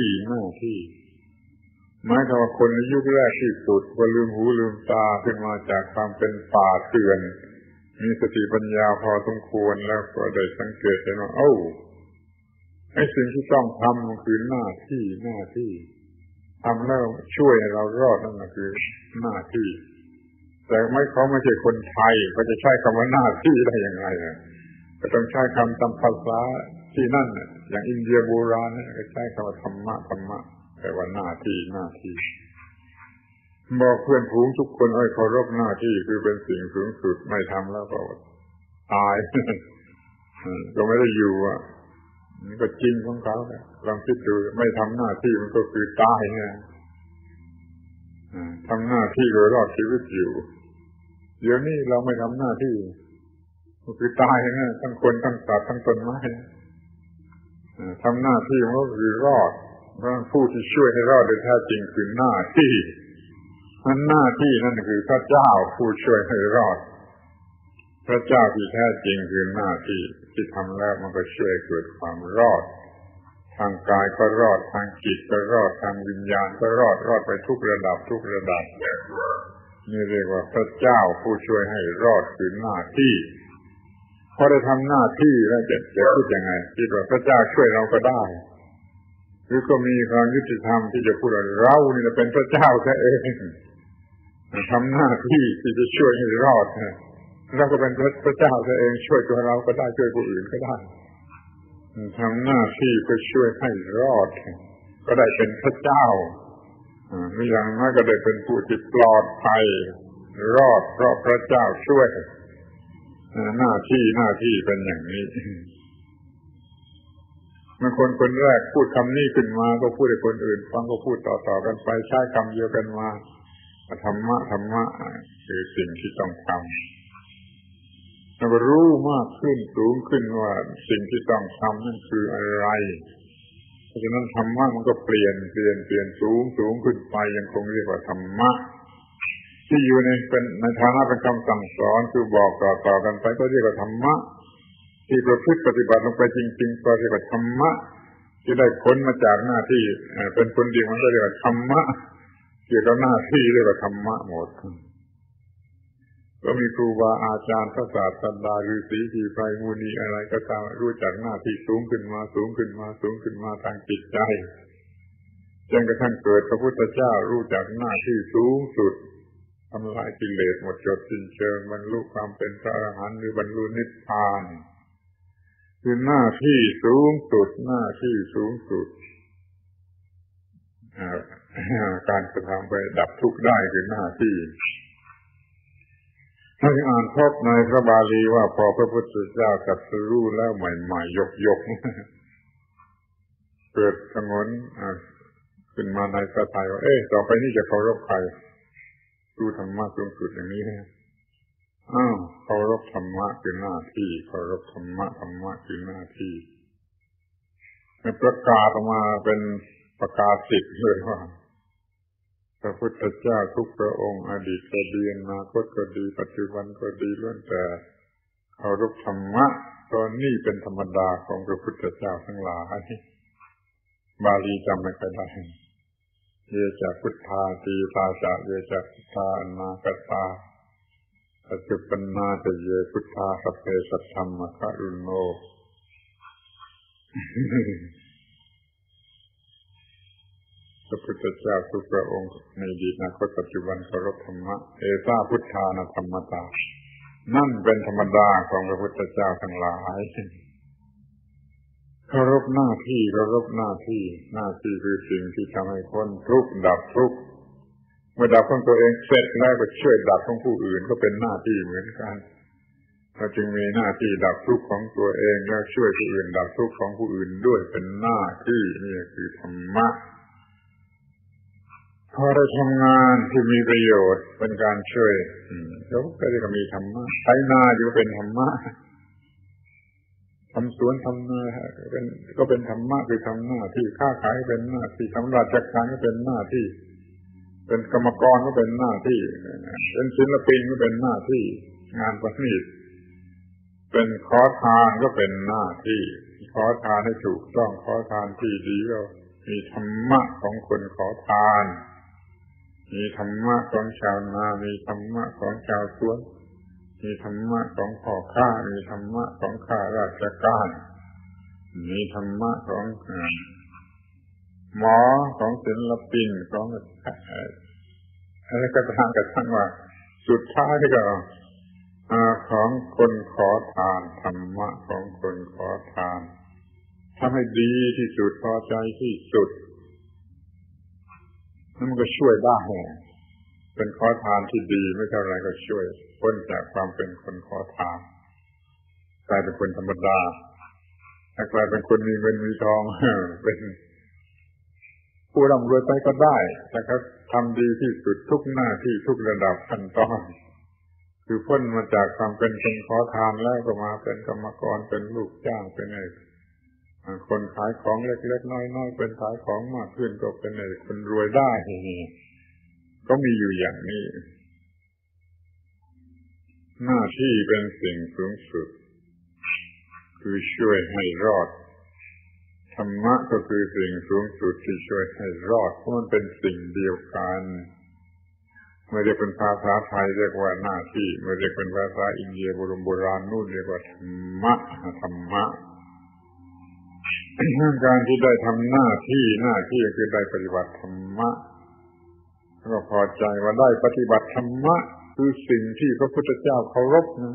[SPEAKER 1] หมายถึงว่าคนในยุคแรกที่สุดก็ลืมหูลืมตาขึ้นมาจากความเป็นป่าเถื่อนมีสติปัญญาพอสมควรแล้วก็ได้สังเกตเห็นว่าไอ้สิ่งที่ต้องทำมันคือหน้าที่ทำแล้วช่วยให้เรารอดนั่นคือหน้าที่แต่เขาไม่ใช่คนไทยเขาจะใช้คำว่าหน้าที่ได้ยังไงก็ต้องใช้คำตามภาษาที่นั่นอย่างอินเดียโบราณก็ใช้คำว่าธรรมะแปลว่าหน้าที่บอกเพื่อนฝูงทุกคนให้เคารพหน้าที่คือเป็นสิ่งสูงสุดไม่ทำแล้วก็ตาย ก็ไม่ได้อยู่อ่ะนี่ก็จริงของเขาแหละลองคิดดูไม่ทำหน้าที่มันก็คือตายไงทำหน้าที่โดยรอดชีวิตอยู่เดี๋ยวนี้เราไม่ทำหน้าที่ก็คือตายไงทั้งคนทั้งสัตว์ทั้งต้นไม้ทำหน้าที่มันก็คือรอดเพราะผู้ที่ช่วยให้รอดโดยแท้จริงคือหน้าที่นั้นหน้าที่นั่นคือพระเจ้าผู้ช่วยให้รอดพระเจ้าที่แท้จริงคือหน้าที่ที่ทำแล้วมันก็ช่วยเกิดความรอดทางกายก็รอดทางจิตก็รอดทางวิญญาณก็รอดไปทุกระดับนี่เรียกว่าพระเจ้าผู้ช่วยให้รอดคือหน้าที่พอได้ทำหน้าที่แล้วจะพูดยังไงคิดว่าพระเจ้าช่วยเราก็ได้หรือก็มีความยุติธรรมที่จะพูดว่าเรานี่จะเป็นพระเจ้าซะเองทำหน้าที่ที่จะช่วยให้รอดเราก็เป็นพระเจ้าซะเองช่วยตัวเราก็ได้ช่วยผู้อื่นก็ได้ทำหน้าที่เพื่อช่วยให้รอดก็ได้เป็นพระเจ้าไม่อย่างน้อยก็ได้เป็นผู้ที่ปลอดภัยรอดเพราะพระเจ้าช่วยหน้าที่เป็นอย่างนี้เมื่อคนแรกพูดคำนี้ขึ้นมาก็พูดให้คนอื่นฟังก็พูดต่อๆกันไปใช้คำเดียวกันมาธรรมะคือสิ่งที่ต้องทำเรารู้มากขึ้นสูงขึ้นว่าสิ่งที่ต้องทำนั่นคืออะไรเพราะฉะนั้นธรรมะมันก็เปลี่ยนสูงขึ้นไปยังคงเรียกว่าธรรมะที่อยู่ในฐานะเป็นคำสั่งสอนคือบอกต่อกันไปก็เรียกว่าธรรมะที่ประพฤติปฏิบัติลงไปจริงๆก็เรียกว่าธรรมะที่ได้ผลมาจากหน้าที่เป็นผลดีมันก็เรียกว่าธรรมะเกี่ยวกับหน้าที่เรียกว่าธรรมะหมดก็มีครูบาอาจารย์พระศาสดาฤาษีชีไพรมุนีอะไรก็ตามรู้จักหน้าที่สูงขึ้นมาทางจิตใจจนกระทั่งเกิดพระพุทธเจ้ารู้จักหน้าที่สูงสุดทำลายกิเลสหมดจดสิ้นเชิงบรรลุความเป็นพระอรหันต์หรือบรรลุนิพพานคือหน้าที่สูงสุดการกระทำไปดับทุกข์ได้คือหน้าที่ถ้าอ่านพบในพระบาลีว่าพอพระพุทธเจ้าตรัสรู้แล้วใหม่ๆยกเกิดสงวนขึ้นมาในพระทัยว่าต่อไปนี้จะเคารพใครดูธรรมะสูงสุดอย่างนี้เคารพธรรมะคือหน้าที่เคารพธรรมะคือหน้าที่ประกาศออกมาเป็นประกาศสิทธิ์เลยว่าพระพุทธเจ้าทุกพระองค์อดีตก็ดีอนาคตก็ดีปัจจุบันก็ดีล้วนแต่เคารพธรรมะตอนนี้เป็นธรรมดาของพระพุทธเจ้าทั้งหลายบาลีจำไม่ค่อยได้เยจะพุทธาตีตาจะเยจะพุทธาอนาคตาปัจจุบันนาจะเยพุทธาสัพเพสัทธัมมะคะรุโนพระพุทธเจ้าทุกพระองค์ในอดีตอนาคตปัจจุบันเคารพธรรมะเอตาพุทธานาธรรมตานั่นเป็นธรรมดาของพระพุทธเจ้าทั้งหลายเคารพหน้าที่คือสิ่งที่ทำให้พ้นทุกข์ดับทุกข์เมื่อดับของตัวเองเสร็จแล้วก็ช่วยดับของผู้อื่นก็เป็นหน้าที่เหมือนกันเราจึงมีหน้าที่ดับทุกข์ของตัวเองแล้วช่วยผู้อื่นดับทุกข์ของผู้อื่นด้วยเป็นหน้าที่นี่คือธรรมะพอได้ทำงานที่มีประโยชน์เป็นการช่วยแล้วก็เรียกว่ามีธรรมะใช้นาอยู่เป็นธรรมะทำสวนทำนาก็เป็นธรรมะคือทำหน้าที่ค้าขายเป็นหน้าที่ทำราชการก็เป็นหน้าที่เป็นกรรมกรก็เป็นหน้าที่เป็นศิลปินก็เป็นหน้าที่งานประณีตเป็นขอทานก็เป็นหน้าที่ขอทานให้ถูกต้องขอทานที่ดีก็มีธรรมะของคนขอทานมีธรรมะของชาวนามีธรรมะของชาวสวนมีธรรมะของพ่อค้ามีธรรมะของข้าราชการมีธรรมะของหมอของศิลปินของอะไรก็ตามกระทั่งว่าสุดท้ายก็ของคนขอทานธรรมะของคนขอทานทำให้ดีที่สุดพอใจที่สุดนั่นมันก็ช่วยได้เป็นขอทานที่ดีไม่เท่าไรก็ช่วยพ้นจากความเป็นคนขอทานกลายเป็นคนธรรมดากลายเป็นคนมีเงินมีทองเป็นผู้ร่ำรวยไปก็ได้แต่เขาทำดีที่สุดทุกหน้าที่ทุกระดับขั้นตอนคือพ้นมาจากความเป็นคนขอทานแล้วก็มาเป็นกรรมกรเป็นลูกจ้างเป็นไอ้คนขายของเล็กๆน้อยๆเป็นขายของมากขึ้นก็เป็นไอ้คนรวยได้ก็มีอยู่อย่างนี้หน้าที่เป็นสิ่งสูงสุดคือช่วยให้รอดธรรมะก็คือสิ่งสูงสุดที่ช่วยให้รอดเพราะมันเป็นสิ่งเดียวกันเมื่อเรียกเป็นภาษาไทยเรียกว่าหน้าที่เมื่อเรียกเป็นภาษาอินเดียโบราณนู่นเรียกว่าธรรมะการที่ได้ทำหน้าที่คือได้ปฏิบัติธรรมะก็พอใจว่าได้ปฏิบัติธรรมะคือสิ่งที่พระพุทธเจ้าเคารพนะ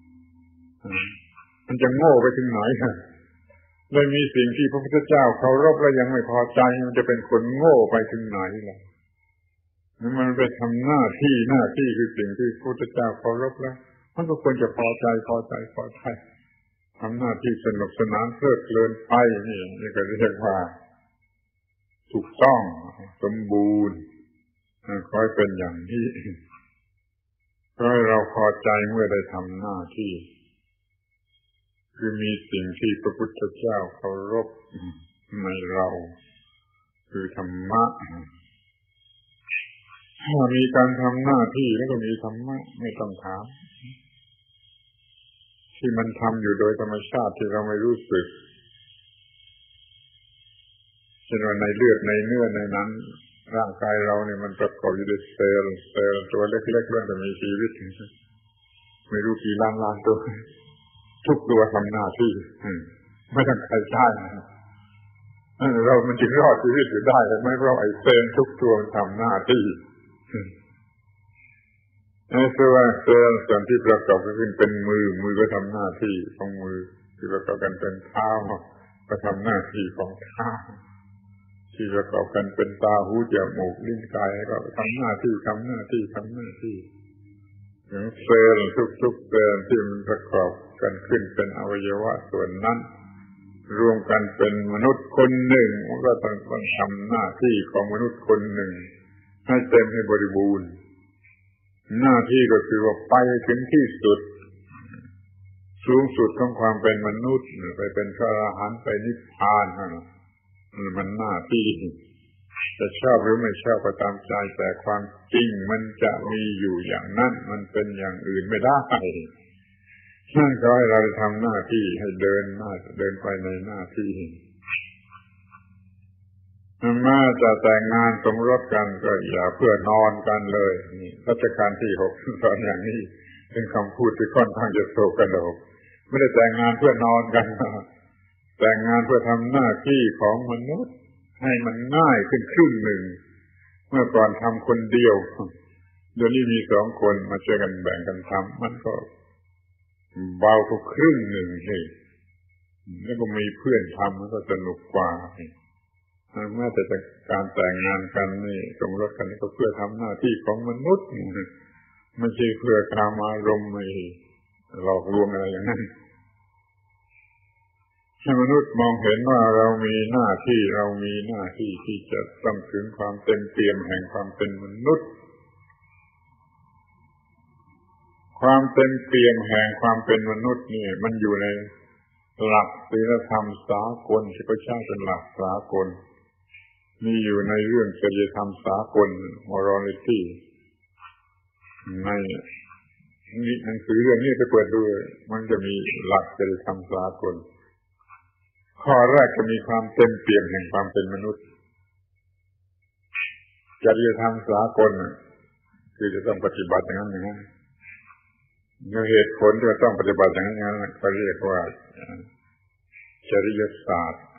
[SPEAKER 1] มันจะโง่ไปถึงไหนได้มีสิ่งที่พระพุทธเจ้าเคารพแล้วยังไม่พอใจมันจะเป็นคนโง่ไปถึงไหนล่ะนั่นมันไปทำหน้าที่คือสิ่งที่พระพุทธเจ้าเคารพแล้วมันก็ควรจะพอใจทำหน้าที่สนุกสนานเพลิดเพลินไปนี่ก็เรียกว่าถูกต้องสมบูรณ์ขอให้เป็นอย่างนี้ขอให้เราพอใจเมื่อได้ทำหน้าที่คือมีสิ่งที่พระพุทธเจ้าเคารพในเราคือธรรมะถ้ามีการทำหน้าที่แล้วก็มีธรรมะไม่ต้องถามที่มันทำอยู่โดยธรรมชาติที่เราไม่รู้สึกเช่นว่าในเลือดในเนื้อในหนังร่างกายเราเนี่ยมันประกอบอยู่ด้วยเซลล์ตัวเล็กๆล้วนแต่มีชีวิตไม่รู้กี่ล้านตัวทุกตัวทำหน้าที่ไม่ต้องใครใช้เรามันจึงรอดชีวิตอยู่ได้ไม่เพราะไอ้เซลล์ทุกตัวมันทำหน้าที่ส่วนที่ประกอบขึ้นเป็นมือก็ทำหน้าที่ของมือที่ประกอบกันเป็นเท้าก็ทำหน้าที่ของเท้าที่ประกอบกันเป็นตาหูจมูกลิ้นกายก็ทำหน้าที่อย่างเซลล์ทุกเซลล์ที่มันประกอบกันขึ้นเป็นอวัยวะส่วนนั้นรวมกันเป็นมนุษย์คนหนึ่งมันก็ต้องทำหน้าที่ของมนุษย์คนหนึ่งให้เต็มให้บริบูรณ์หน้าที่ก็คือว่าไปถึงที่สุดสูงสุดของความเป็นมนุษย์ไปเป็นพระอรหันต์ไปนิพพานมันหน้าที่จะชอบหรือไม่ชอบก็ตามใจแต่ความจริงมันจะมีอยู่อย่างนั้นมันเป็นอย่างอื่นไม่ได้นั่นก็ให้เราทำหน้าที่ให้เดินไปในหน้าที่แม้จะแต่งงานสมรสกันก็อย่าเพื่อนอนกันเลยนี่รัชกาลที่ 6สอนอย่างนี้เป็นคำพูดที่ค่อนข้างจะโศกโศกไม่ได้แต่งงานเพื่อนอนกันแต่งงานเพื่อทำหน้าที่ของมนุษย์ให้มันง่ายขึ้นครึ่งหนึ่งเมื่อก่อนทำคนเดียวเดี๋ยวนี้มี2 คนมาช่วยกันแบ่งกันทำมันก็เบากว่าครึ่งหนึ่งแล้วก็มีเพื่อนทำมันก็สนุกกว่าแม้แต่การแต่งงานกันนี่สมรสกันนี่ก็เพื่อทำหน้าที่ของมนุษย์ไม่ใช่เพื่อกามารมณ์ไม่หลอกลวงอะไรอย่างนั้นให้มนุษย์มองเห็นว่าเรามีหน้าที่ที่จะต้องถึงความเต็มเปี่ยมแห่งความเป็นมนุษย์ความเต็มเปี่ยมแห่งความเป็นมนุษย์นี่มันอยู่ในหลักศีลธรรมสากลที่เขาใช้เป็นหลักสากลมีอยู่ในเรื่องจริยธรรมสากล morality ในหนังสือเรื่องนี้ไปเปิดดูมันจะมีหลักจริยธรรมสากลข้อแรกจะมีความเต็มเปี่ยมแห่งความเป็นมนุษย์จริยธรรมสากลคือจะต้องปฏิบัติอย่างนั้นเหตุผลที่จะต้องปฏิบัติอย่างนั้นก็เรียกว่าจริยศาสตร์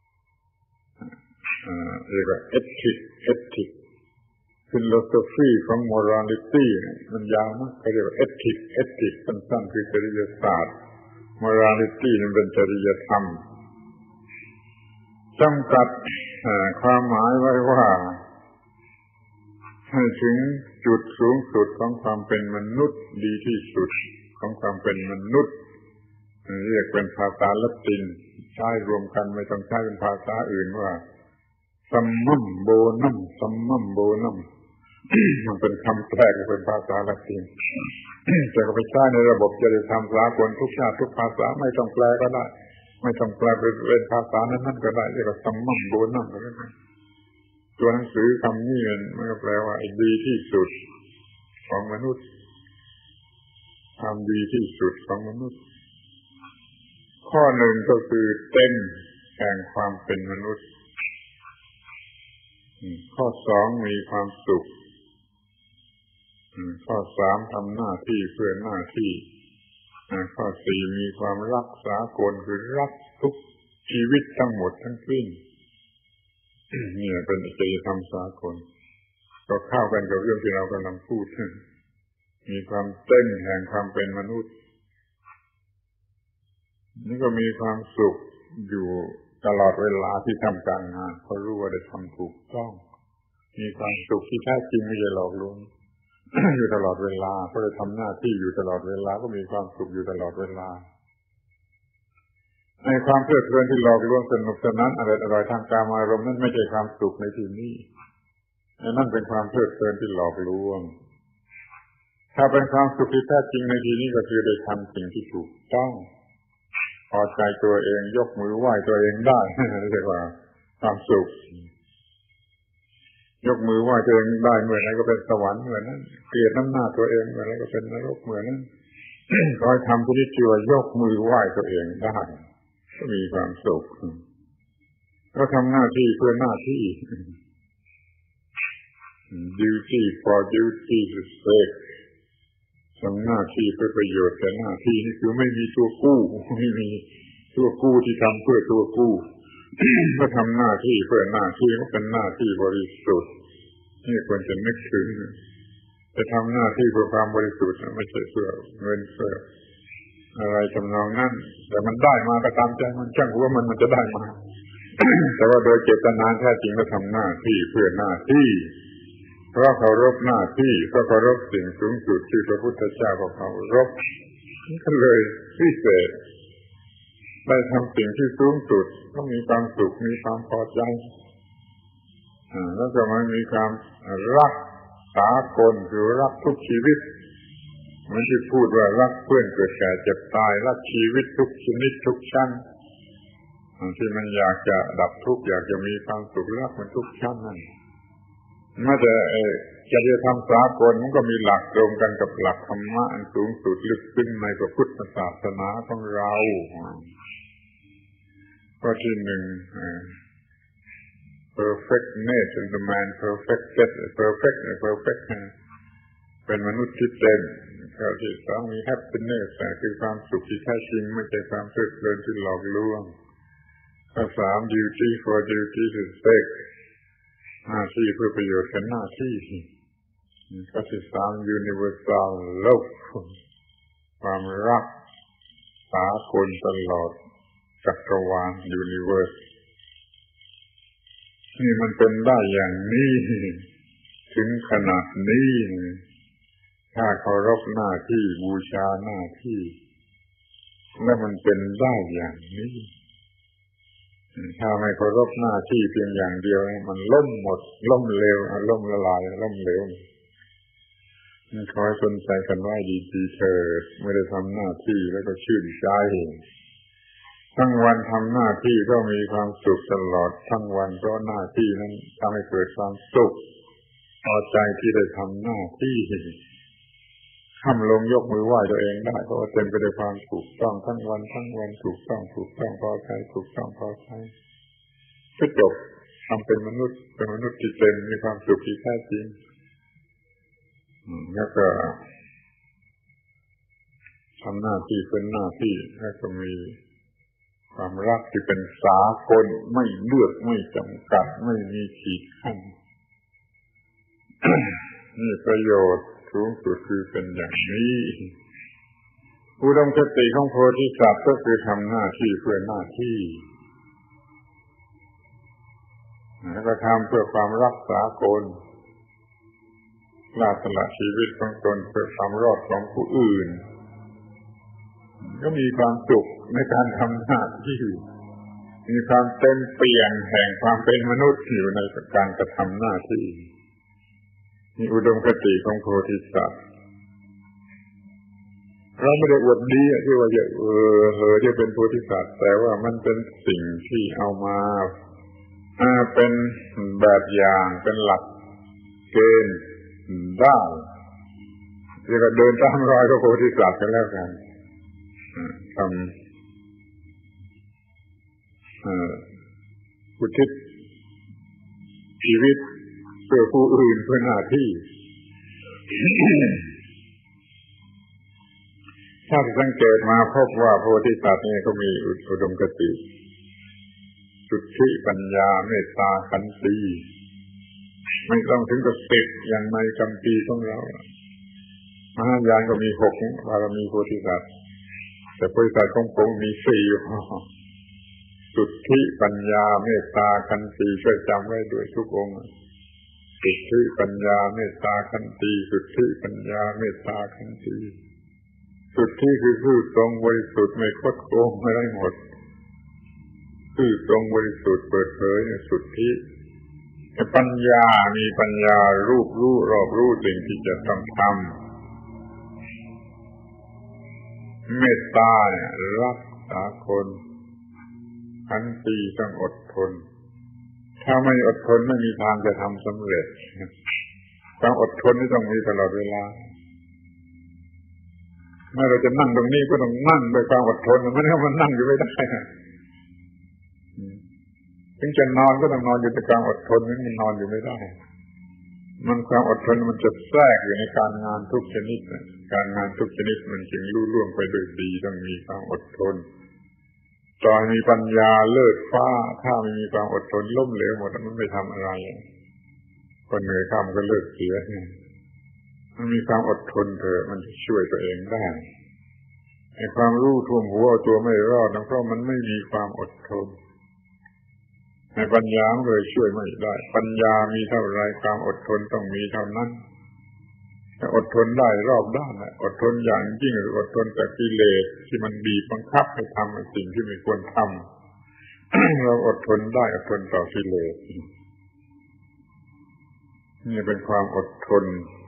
[SPEAKER 1] เรียกว่า ethic philosophy ของ morality มันยาวมากเขาเรียกว่า ethic สั้นๆคือจริยศาสตร์ morality มันเป็นจริยธรรมจำกัดความหมายไว้ว่าให้ถึงจุดสูงสุดของความเป็นมนุษย์ดีที่สุดของความเป็นมนุษย์เรียกเป็นภาษาละตินใช้รวมกันไม่ต้องใช้เป็นภาษาอื่นว่าซัมมัมโบนัมซัมมัมโบนัมมันเป็นคำแปลเป็นภาษาละตินแต่ก็ไปใช้ในระบบจริยธรรมสากลทุกชาติทุกภาษาไม่ต้องแปลก็ได้ไม่ต้องแปลเป็นภาษานั้นก็ได้เรียกว่าซัมมัมโบนัมก็ได้ตัวหนังสือคำนี้มันก็แปลว่าดีที่สุดของมนุษย์ความดีที่สุดของมนุษย์ข้อหนึ่งก็คือเต็มแห่งความเป็นมนุษย์ข้อสองมีความสุขข้อสามทำหน้าที่เพื่อหน้าที่ข้อสี่มีความรักสากลคือรักทุกชีวิตทั้งหมดทั้งสิ้นนี่เป็นจริยธรรมสากลก็เข้ากันกับเรื่องที่เรากำลังพูดมีความเต็มแห่งความเป็นมนุษย์นี่ก็มีความสุขอยู่ตลอดเวลาที่ทำการงานเพราะรู้ว่าได้ทำถูกต้องมีความสุขที่แท้จริงไม่ใช่หลอกลวง อยู่ตลอดเวลาเพราะได้ทำหน้าที่อยู่ตลอดเวลาก็มีความสุขอยู่ตลอดเวลาในความเพลิดเพลินที่หลอกลวงสนุกสนานอร่อยทางกามารมณ์นั้นไม่ใช่ความสุขในที่นี้นั่นเป็นความเพลิดเพลินที่หลอกลวงถ้าเป็นความสุขที่แท้จริงในที่นี้ก็คือได้ทำสิ่งที่ถูกต้องพอใจตัวเองยกมือไหว้ตัวเองได้เรียกว่าความสุขยกมือไหว้ตัวเองได้เมื่อไหร่ก็เป็นสวรรค์เมื่อนั้นเกลียดน้ำหน้าตัวเองเมื่อไหร่ก็เป็นนรกเมื่อนั้นคอยทำที่ชื่อว่ายกมือไหว้ตัวเองได้ก็มีความสุขก็ทำหน้าที่เพื่อหน้าที่ duty for duty's sake ทำหน้าที่เพื่อประโยชน์แต่หน้าที่นี่คือไม่มีตัวกู้ไม่มีตัวกู้ที่ทำเพื่อตัวกู้ก็ทำหน้าที่เพื่อหน้าที่ก็เป็นหน้าที่บริสุทธิ์นี่ควรจะนึกถึงจะทำหน้าที่เพื่อความบริสุทธิ์ไม่ใช่เพื่อเงินเพื่ออะไรทำนองนั้นแต่มันได้มาก็ตามใจมันช่างว่ามันจะได้มา แต่ว่าโดยเจตนาแท้จริงก็ทำหน้าที่เพื่อหน้าที่เพราะเคารพหน้าที่เพราะเคารพสิ่งสูงสุดที่พระพุทธเจ้าเคารพก็เลยพิเศษได้ทำสิ่งที่สูงสุดต้องมีความสุขมีความพอใจแล้วก็มันมีความรักสากลคือรักทุกชีวิตมันที่พูดว่ารักเพื่อนเกิดแก่เจ็บตายรักชีวิตทุกชนิดทุกชั้นที่มันอยากจะดับทุกข์อยากจะมีความสุขรักมันทุกชั้นนั่นแม้แต่จริยธรรมสากลมันก็มีหลักตรงกันกับหลักธรรมะอันสูงสุดลึกซึ้งในพระพุทธศาสนาของเราข้อที่หนึ่ง perfectness and the man perfected perfect เป็นมนุษย์ที่เต็มข้อที่สองมี happiness คือความสุขที่แท้จริงไม่ใช่ความเพลิดเพลินที่หลอกลวงข้อสาม duty for duty's sake หน้าที่เพื่อประโยชน์กันหน้าที่ข้อที่สาม universal love ความรักสากลตลอดจักรวาล universe นี่มันเป็นได้อย่างนี้ถึงขนาดนี้ถ้าเคารพหน้าที่บูชาหน้าที่แล้วมันเป็นได้อย่างนี้ถ้าไม่เคารพหน้าที่เพียงอย่างเดียวมันล่มหมดล่มเร็วล่มละลายล่มเหลวขอให้สนใจกันไว้ดีๆเถิดไม่ได้ทำหน้าที่แล้วก็ชื่นใจทั้งวันทำหน้าที่ก็มีความสุขตลอดทั้งวันเพราะหน้าที่นั้นทำให้เกิดความสุขพอใจที่ได้ทำหน้าที่ทำลงยกมือไหว้ตัวเองได้เพราะว่าเต็มไปด้วยความถูกต้องทั้งวันถูกต้องพอใจถูกต้องพอใจก็จบทำเป็นมนุษย์ที่เต็มมีความสุขที่แท้จริงแล้วก็ทำหน้าที่เป็นหน้าที่แล้วก็มีความรักที่เป็นสากลไม่เลือกไม่จำกัดไม่มีขีดขั้น นี่ประโยชน์สูงสุดคือเป็นอย่างนี้อุดมคติของโพธิสัตว์ก็คือทำหน้าที่เพื่อหน้าที่แล้วก็ทำเพื่อความรักสากลกล้าสละชีวิตของตนเพื่อความรอดของผู้อื่นก็มีความสุขในการทำหน้าที่มีความเต็มเปี่ยมแห่งความเป็นมนุษย์อยู่ในการกระทำหน้าที่มีอุดมคติของโพธิสัตว์เราไม่ได้อวดดีที่ว่าจะเป็นโพธิสัตว์แต่ว่ามันเป็นสิ่งที่เอามาเป็นแบบอย่างเป็นหลักเกณฑ์ได้เรียกว่าเดินตามรอยพระโพธิสัตว์กันแล้วกันทำอุทิศชีวิตเพื่อผู้อื่นเพื่อหน้าที่ ถ้าสังเกตมาพบว่าโพธิสัตว์นี่ก็มีอุดมคติสุทธิปัญญาเมตตาขันติไม่ต้องถึงกับ10อย่างในคำพีของเรามหายานก็มี6บารมีโพธิสัตว์แต่โพธิสัตว์ของผมมี4สุทธิปัญญาเมตตาขันติช่วยจำไว้ด้วยทุกองค์สุทธิปัญญาเมตตาขันติสุทธิปัญญาเมตตาขันติสุทธิคือซื่อตรงบริสุทธิ์ไม่คดโกงไม่ได้หมดซื่อตรงบริสุทธิ์เปิดเผยสุทธิปัญญามีปัญญารูปรู้รอบรู้สิ่งที่จะต้องทำเมตตารักษาคนขันติต้องอดทนถ้าไม่อดทนไม่มีทางจะทำสำเร็จความอดทนนี่ต้องมีตลอดเวลาเมื่อเราจะนั่งตรงนี้ก็ต้องนั่งด้วยความอดทนไม่งั้นมันนั่งอยู่ไม่ได้ถึงจะนอนก็ต้องนอนอยู่ด้วยความอดทนไม่มันนอนอยู่ไม่ได้มันความอดทนมันจะแทรกอยู่ในการงานทุกชนิดการงานทุกชนิดมันจึงลุล่วงไปด้วยดีต้องมีความอดทนต่อให้มีปัญญาเลิศฟ้าถ้าไม่มีความอดทนล้มเหลวหมดมันไม่ทำอะไรคนเหนื่อยข้ามก็เลิกเสียมันมีความอดทนเถอะมันจะช่วยตัวเองได้ไอ้ความรู้ท่วมหัวตัวไม่รอดเพราะมันไม่มีความอดทนในปัญญาเลยช่วยไม่ได้ปัญญามีเท่าไรความอดทนต้องมีเท่านั้นถ้าอดทนได้รอบด้านอดทนอย่างยิ่งหรืออดทนแต่กิเลสที่มันบีบบังคับให้ทำสิ่งที่ไม่ควรทำ เราอดทนได้อดทนต่อกิเลสนี่เป็นความอดทน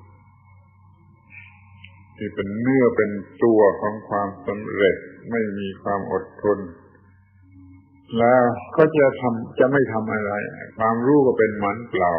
[SPEAKER 1] ที่เป็นเนื้อเป็นตัวของความสำเร็จไม่มีความอดทนแล้วก็จะไม่ทำอะไรความรู้ก็เป็นหมันเปล่า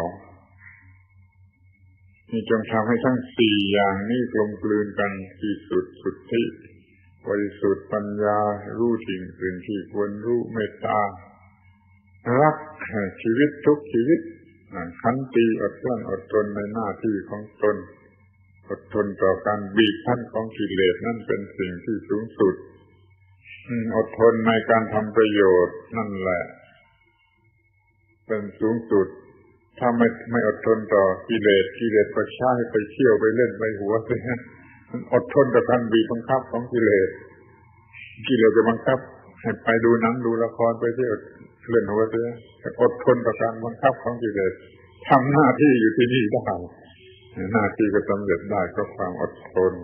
[SPEAKER 1] นี่จงทำให้ทั้ง4อย่างนี้กลมกลืนกันที่สุดสุทธิบริสุทธิ์ปัญญารู้สิ่งที่ควรรู้เมตตารักชีวิตทุกชีวิตขันติอดกลั้นอดทนในหน้าที่ของตนอดทนต่อการบีบคั้นของกิเลสนั่นเป็นสิ่งที่สูงสุดอดทนในการทำประโยชน์นั่นแหละเป็นสูงสุดถ้าไม่อดทนต่อกิเลสก็ใช้ไปเที่ยวไปเล่นไปหัวไปมันอดทนต่อการบีบบังคับของกิเลสจะบังคับให้ไปดูหนังดูละครไปเที่ยวเล่นหัวเสียอดทนต่อการบังคับของกิเลสทำหน้าที่อยู่ที่นี่ได้หน้าที่ก็สำเร็จได้เพราะความอดทน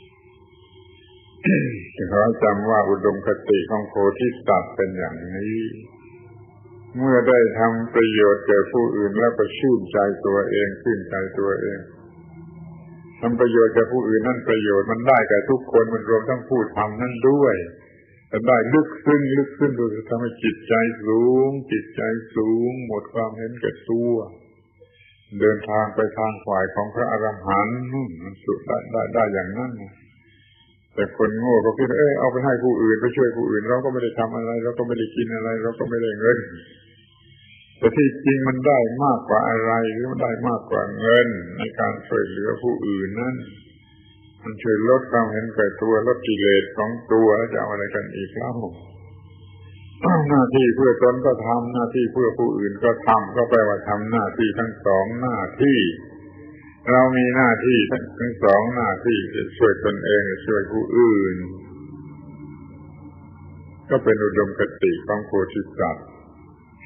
[SPEAKER 1] ขอจำว่าอุดมคติของโพธิสัตว์เป็นอย่างนี้เมื่อได้ทำประโยชน์แก่ผู้อื่นแล้วก็ชื่นใจตัวเองชื่นใจตัวเองทำประโยชน์แก่ผู้อื่นนั่นประโยชน์มันได้แก่ทุกคนมันรวมทั้งผู้ทำนั่นด้วยแต่ได้ลึกซึ้งโดยทำให้จิตใจสูงหมดความเห็นแก่ตัวเดินทางไปทางฝ่ายของพระอรหันต์มันสุดได้อย่างนั้นแต่คนโง่ก็คิดเอาไปให้ผู้อื่นไปช่วยผู้อื่นเราก็ไม่ได้ทำอะไรเราก็ไม่ได้กินอะไรเราก็ไม่ได้เงินแต่ที่จริงมันได้มากกว่าอะไรหรือมันได้มากกว่าเงินในการช่วยเหลือผู้อื่นนั้นมันช่วยลดความเห็นแก่ตัวลดกิเลสของตัวแล้วจะเอาอะไรกันอีกเล่าหน้าที่เพื่อตนก็ทำหน้าที่เพื่อผู้อื่นก็ทำก็แปลว่าทำหน้าที่ทั้งสองหน้าที่เรามีหน้าที่ทั้งสองหน้าที่จะช่วยตนเองจะช่วยผู้อื่นก็เป็นอุดมคติของโพธิสัตว์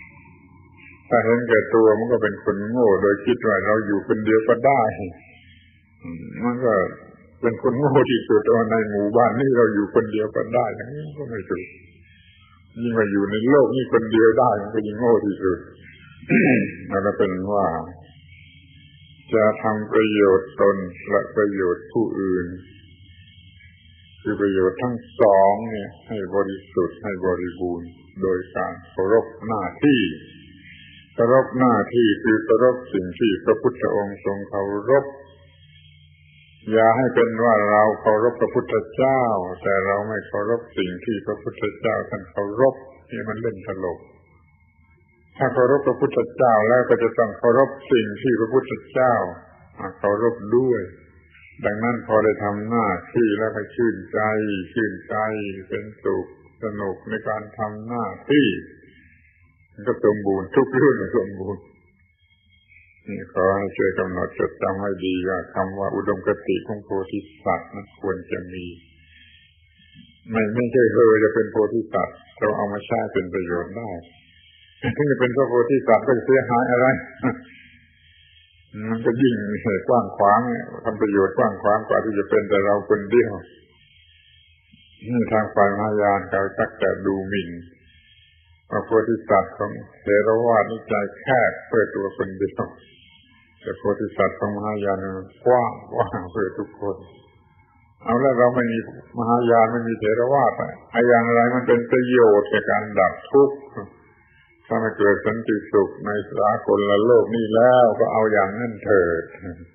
[SPEAKER 1] ถ้าเห็นแก่ตัวมันก็เป็นคนโง่โดยคิดว่าเราอยู่คนเดียวก็ได้มันก็เป็นคนโง่ที่สุดในหมู่บ้านนี่เราอยู่คนเดียวกันได้ทั้งนี้ก็ไม่ถูกยิ่งมาอยู่ในโลกนี้คนเดียวได้มันก็ยิ่งโง่ที่สุด แล้วเป็นว่าจะทำประโยชน์ตนและประโยชน์ผู้อื่นคือประโยชน์ทั้งสองเนี่ยให้บริสุทธิ์ให้บริบูรณ์โดยการเคารพหน้าที่เคารพหน้าที่คือเคารพสิ่งที่พระพุทธองค์ทรงเคารพอย่าให้เป็นว่าเราเคารพพระพุทธเจ้าแต่เราไม่เคารพสิ่งที่พระพุทธเจ้าท่านเคารพนี่มันเล่นตลกถ้าเคารพพระพุทธเจ้าแล้วก็จะต้องเคารพสิ่งที่พระพุทธเจ้าเคารพด้วยดังนั้นพอได้ทำหน้าที่แล้วก็ชื่นใจเป็นสุขสนุกในการทำหน้าที่ก็สมบูรณ์ทุกเรื่องสมบูรณ์นี่ขอให้ช่วยกำหนดจดจำให้ดีว่าคำว่าอุดมคติของโพธิสัตว์นั้นควรจะมีไม่ใช่จะเป็นโพธิสัตว์เราเอามาใช้เป็นประโยชน์ได้ถึงจะเป็นพระโพธิสัตว์ก็เสียหายอะไรมันก็ยิ่งกว้างขวางทำประโยชน์กว้างขวางกว่าที่จะเป็นแต่เราคนเดียวนี่ทางฝ่ายมหายานเขาชักจะดูหมิ่นพระโพธิสัตว์ของเถรวาทนี่ใจแคบเพื่อตัวคนเดียวแต่โพธิสัตว์ของมหายานกว้างเพื่อทุกคนเอาแล้วเราไม่มีมหายานไม่มีเถรวาทไอ้อย่างไรมันเป็นประโยชน์แก่การดับทุกข์ถ้าไม่เกิดสันติสุขในสากลโลกนี้แล้วก็เอาอย่างนั้นเถิด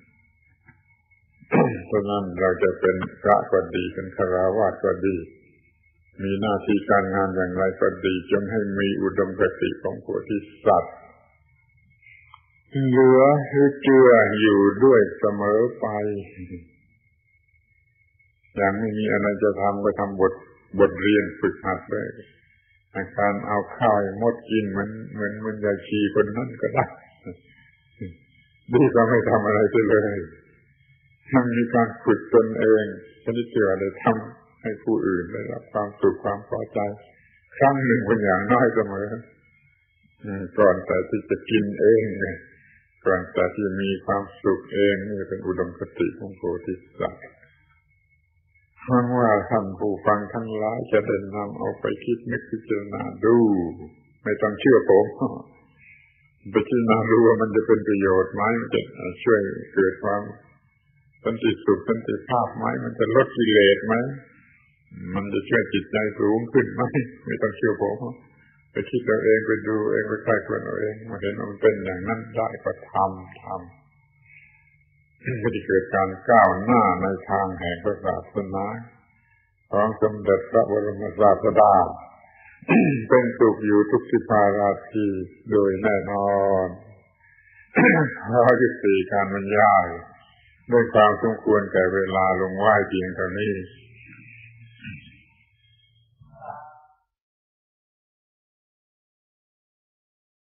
[SPEAKER 1] เพราะนั้นเราจะเป็นพระก็ดีเป็นฆราวาสก็ดีมีหน้าที่การงานอย่างไรก็ดีจงให้มีอุดมคติของโพธิสัตว์เหลือให้เจืออยู่ด้วยเสมอไปอย่างไม่มีอะไรจะทำก็ทำบทเรียนฝึกหัดไว้การเอาข้าวมดกินเหมือนยาชีคนนั้นก็ได้ดีกว่าไม่ทำอะไรเลยมันมีการฝึกตนเองชนิดที่ว่าได้ทำให้ผู้อื่นได้รับความสุขความพอใจครั้งหนึ่งเป็นอย่างน้อยเสมอก่อนแต่ที่จะกินเองก่อนแต่ที่มีความสุขเองนี่เป็นอุดมคติของโพธิสัตว์หวังว่าท่านผู้ฟังทั้งหลายจะได้นำเอาไปคิดนึกพิจารณาดูไม่ต้องเชื่อผมไปพิจารณาดูว่ามันจะเป็นประโยชน์ไหมมันจะช่วยเกิดความสันติสุขสันติภาพไหมมันจะลดกิเลสไหมมันจะช่วยจิตใจสูงขึ้นไหมไม่ต้องเชื่อผมไปคิดเอาเองไปดูเองไปใคร่ครวญเอาเองมาเห็นว่ามันเป็นอย่างนั้นได้ก็ทำก็จะเกิดการก้าวหน้าในทางแห่งพระศาสนาของสมเด็จพระบรมศาสดา เป็นสุขอยู่ทุกสิภาราทีโดยแน่นอนขอยุติการบรรยายด้วยความสมควรแก่เวลาลงไว้เพียงเท่านี้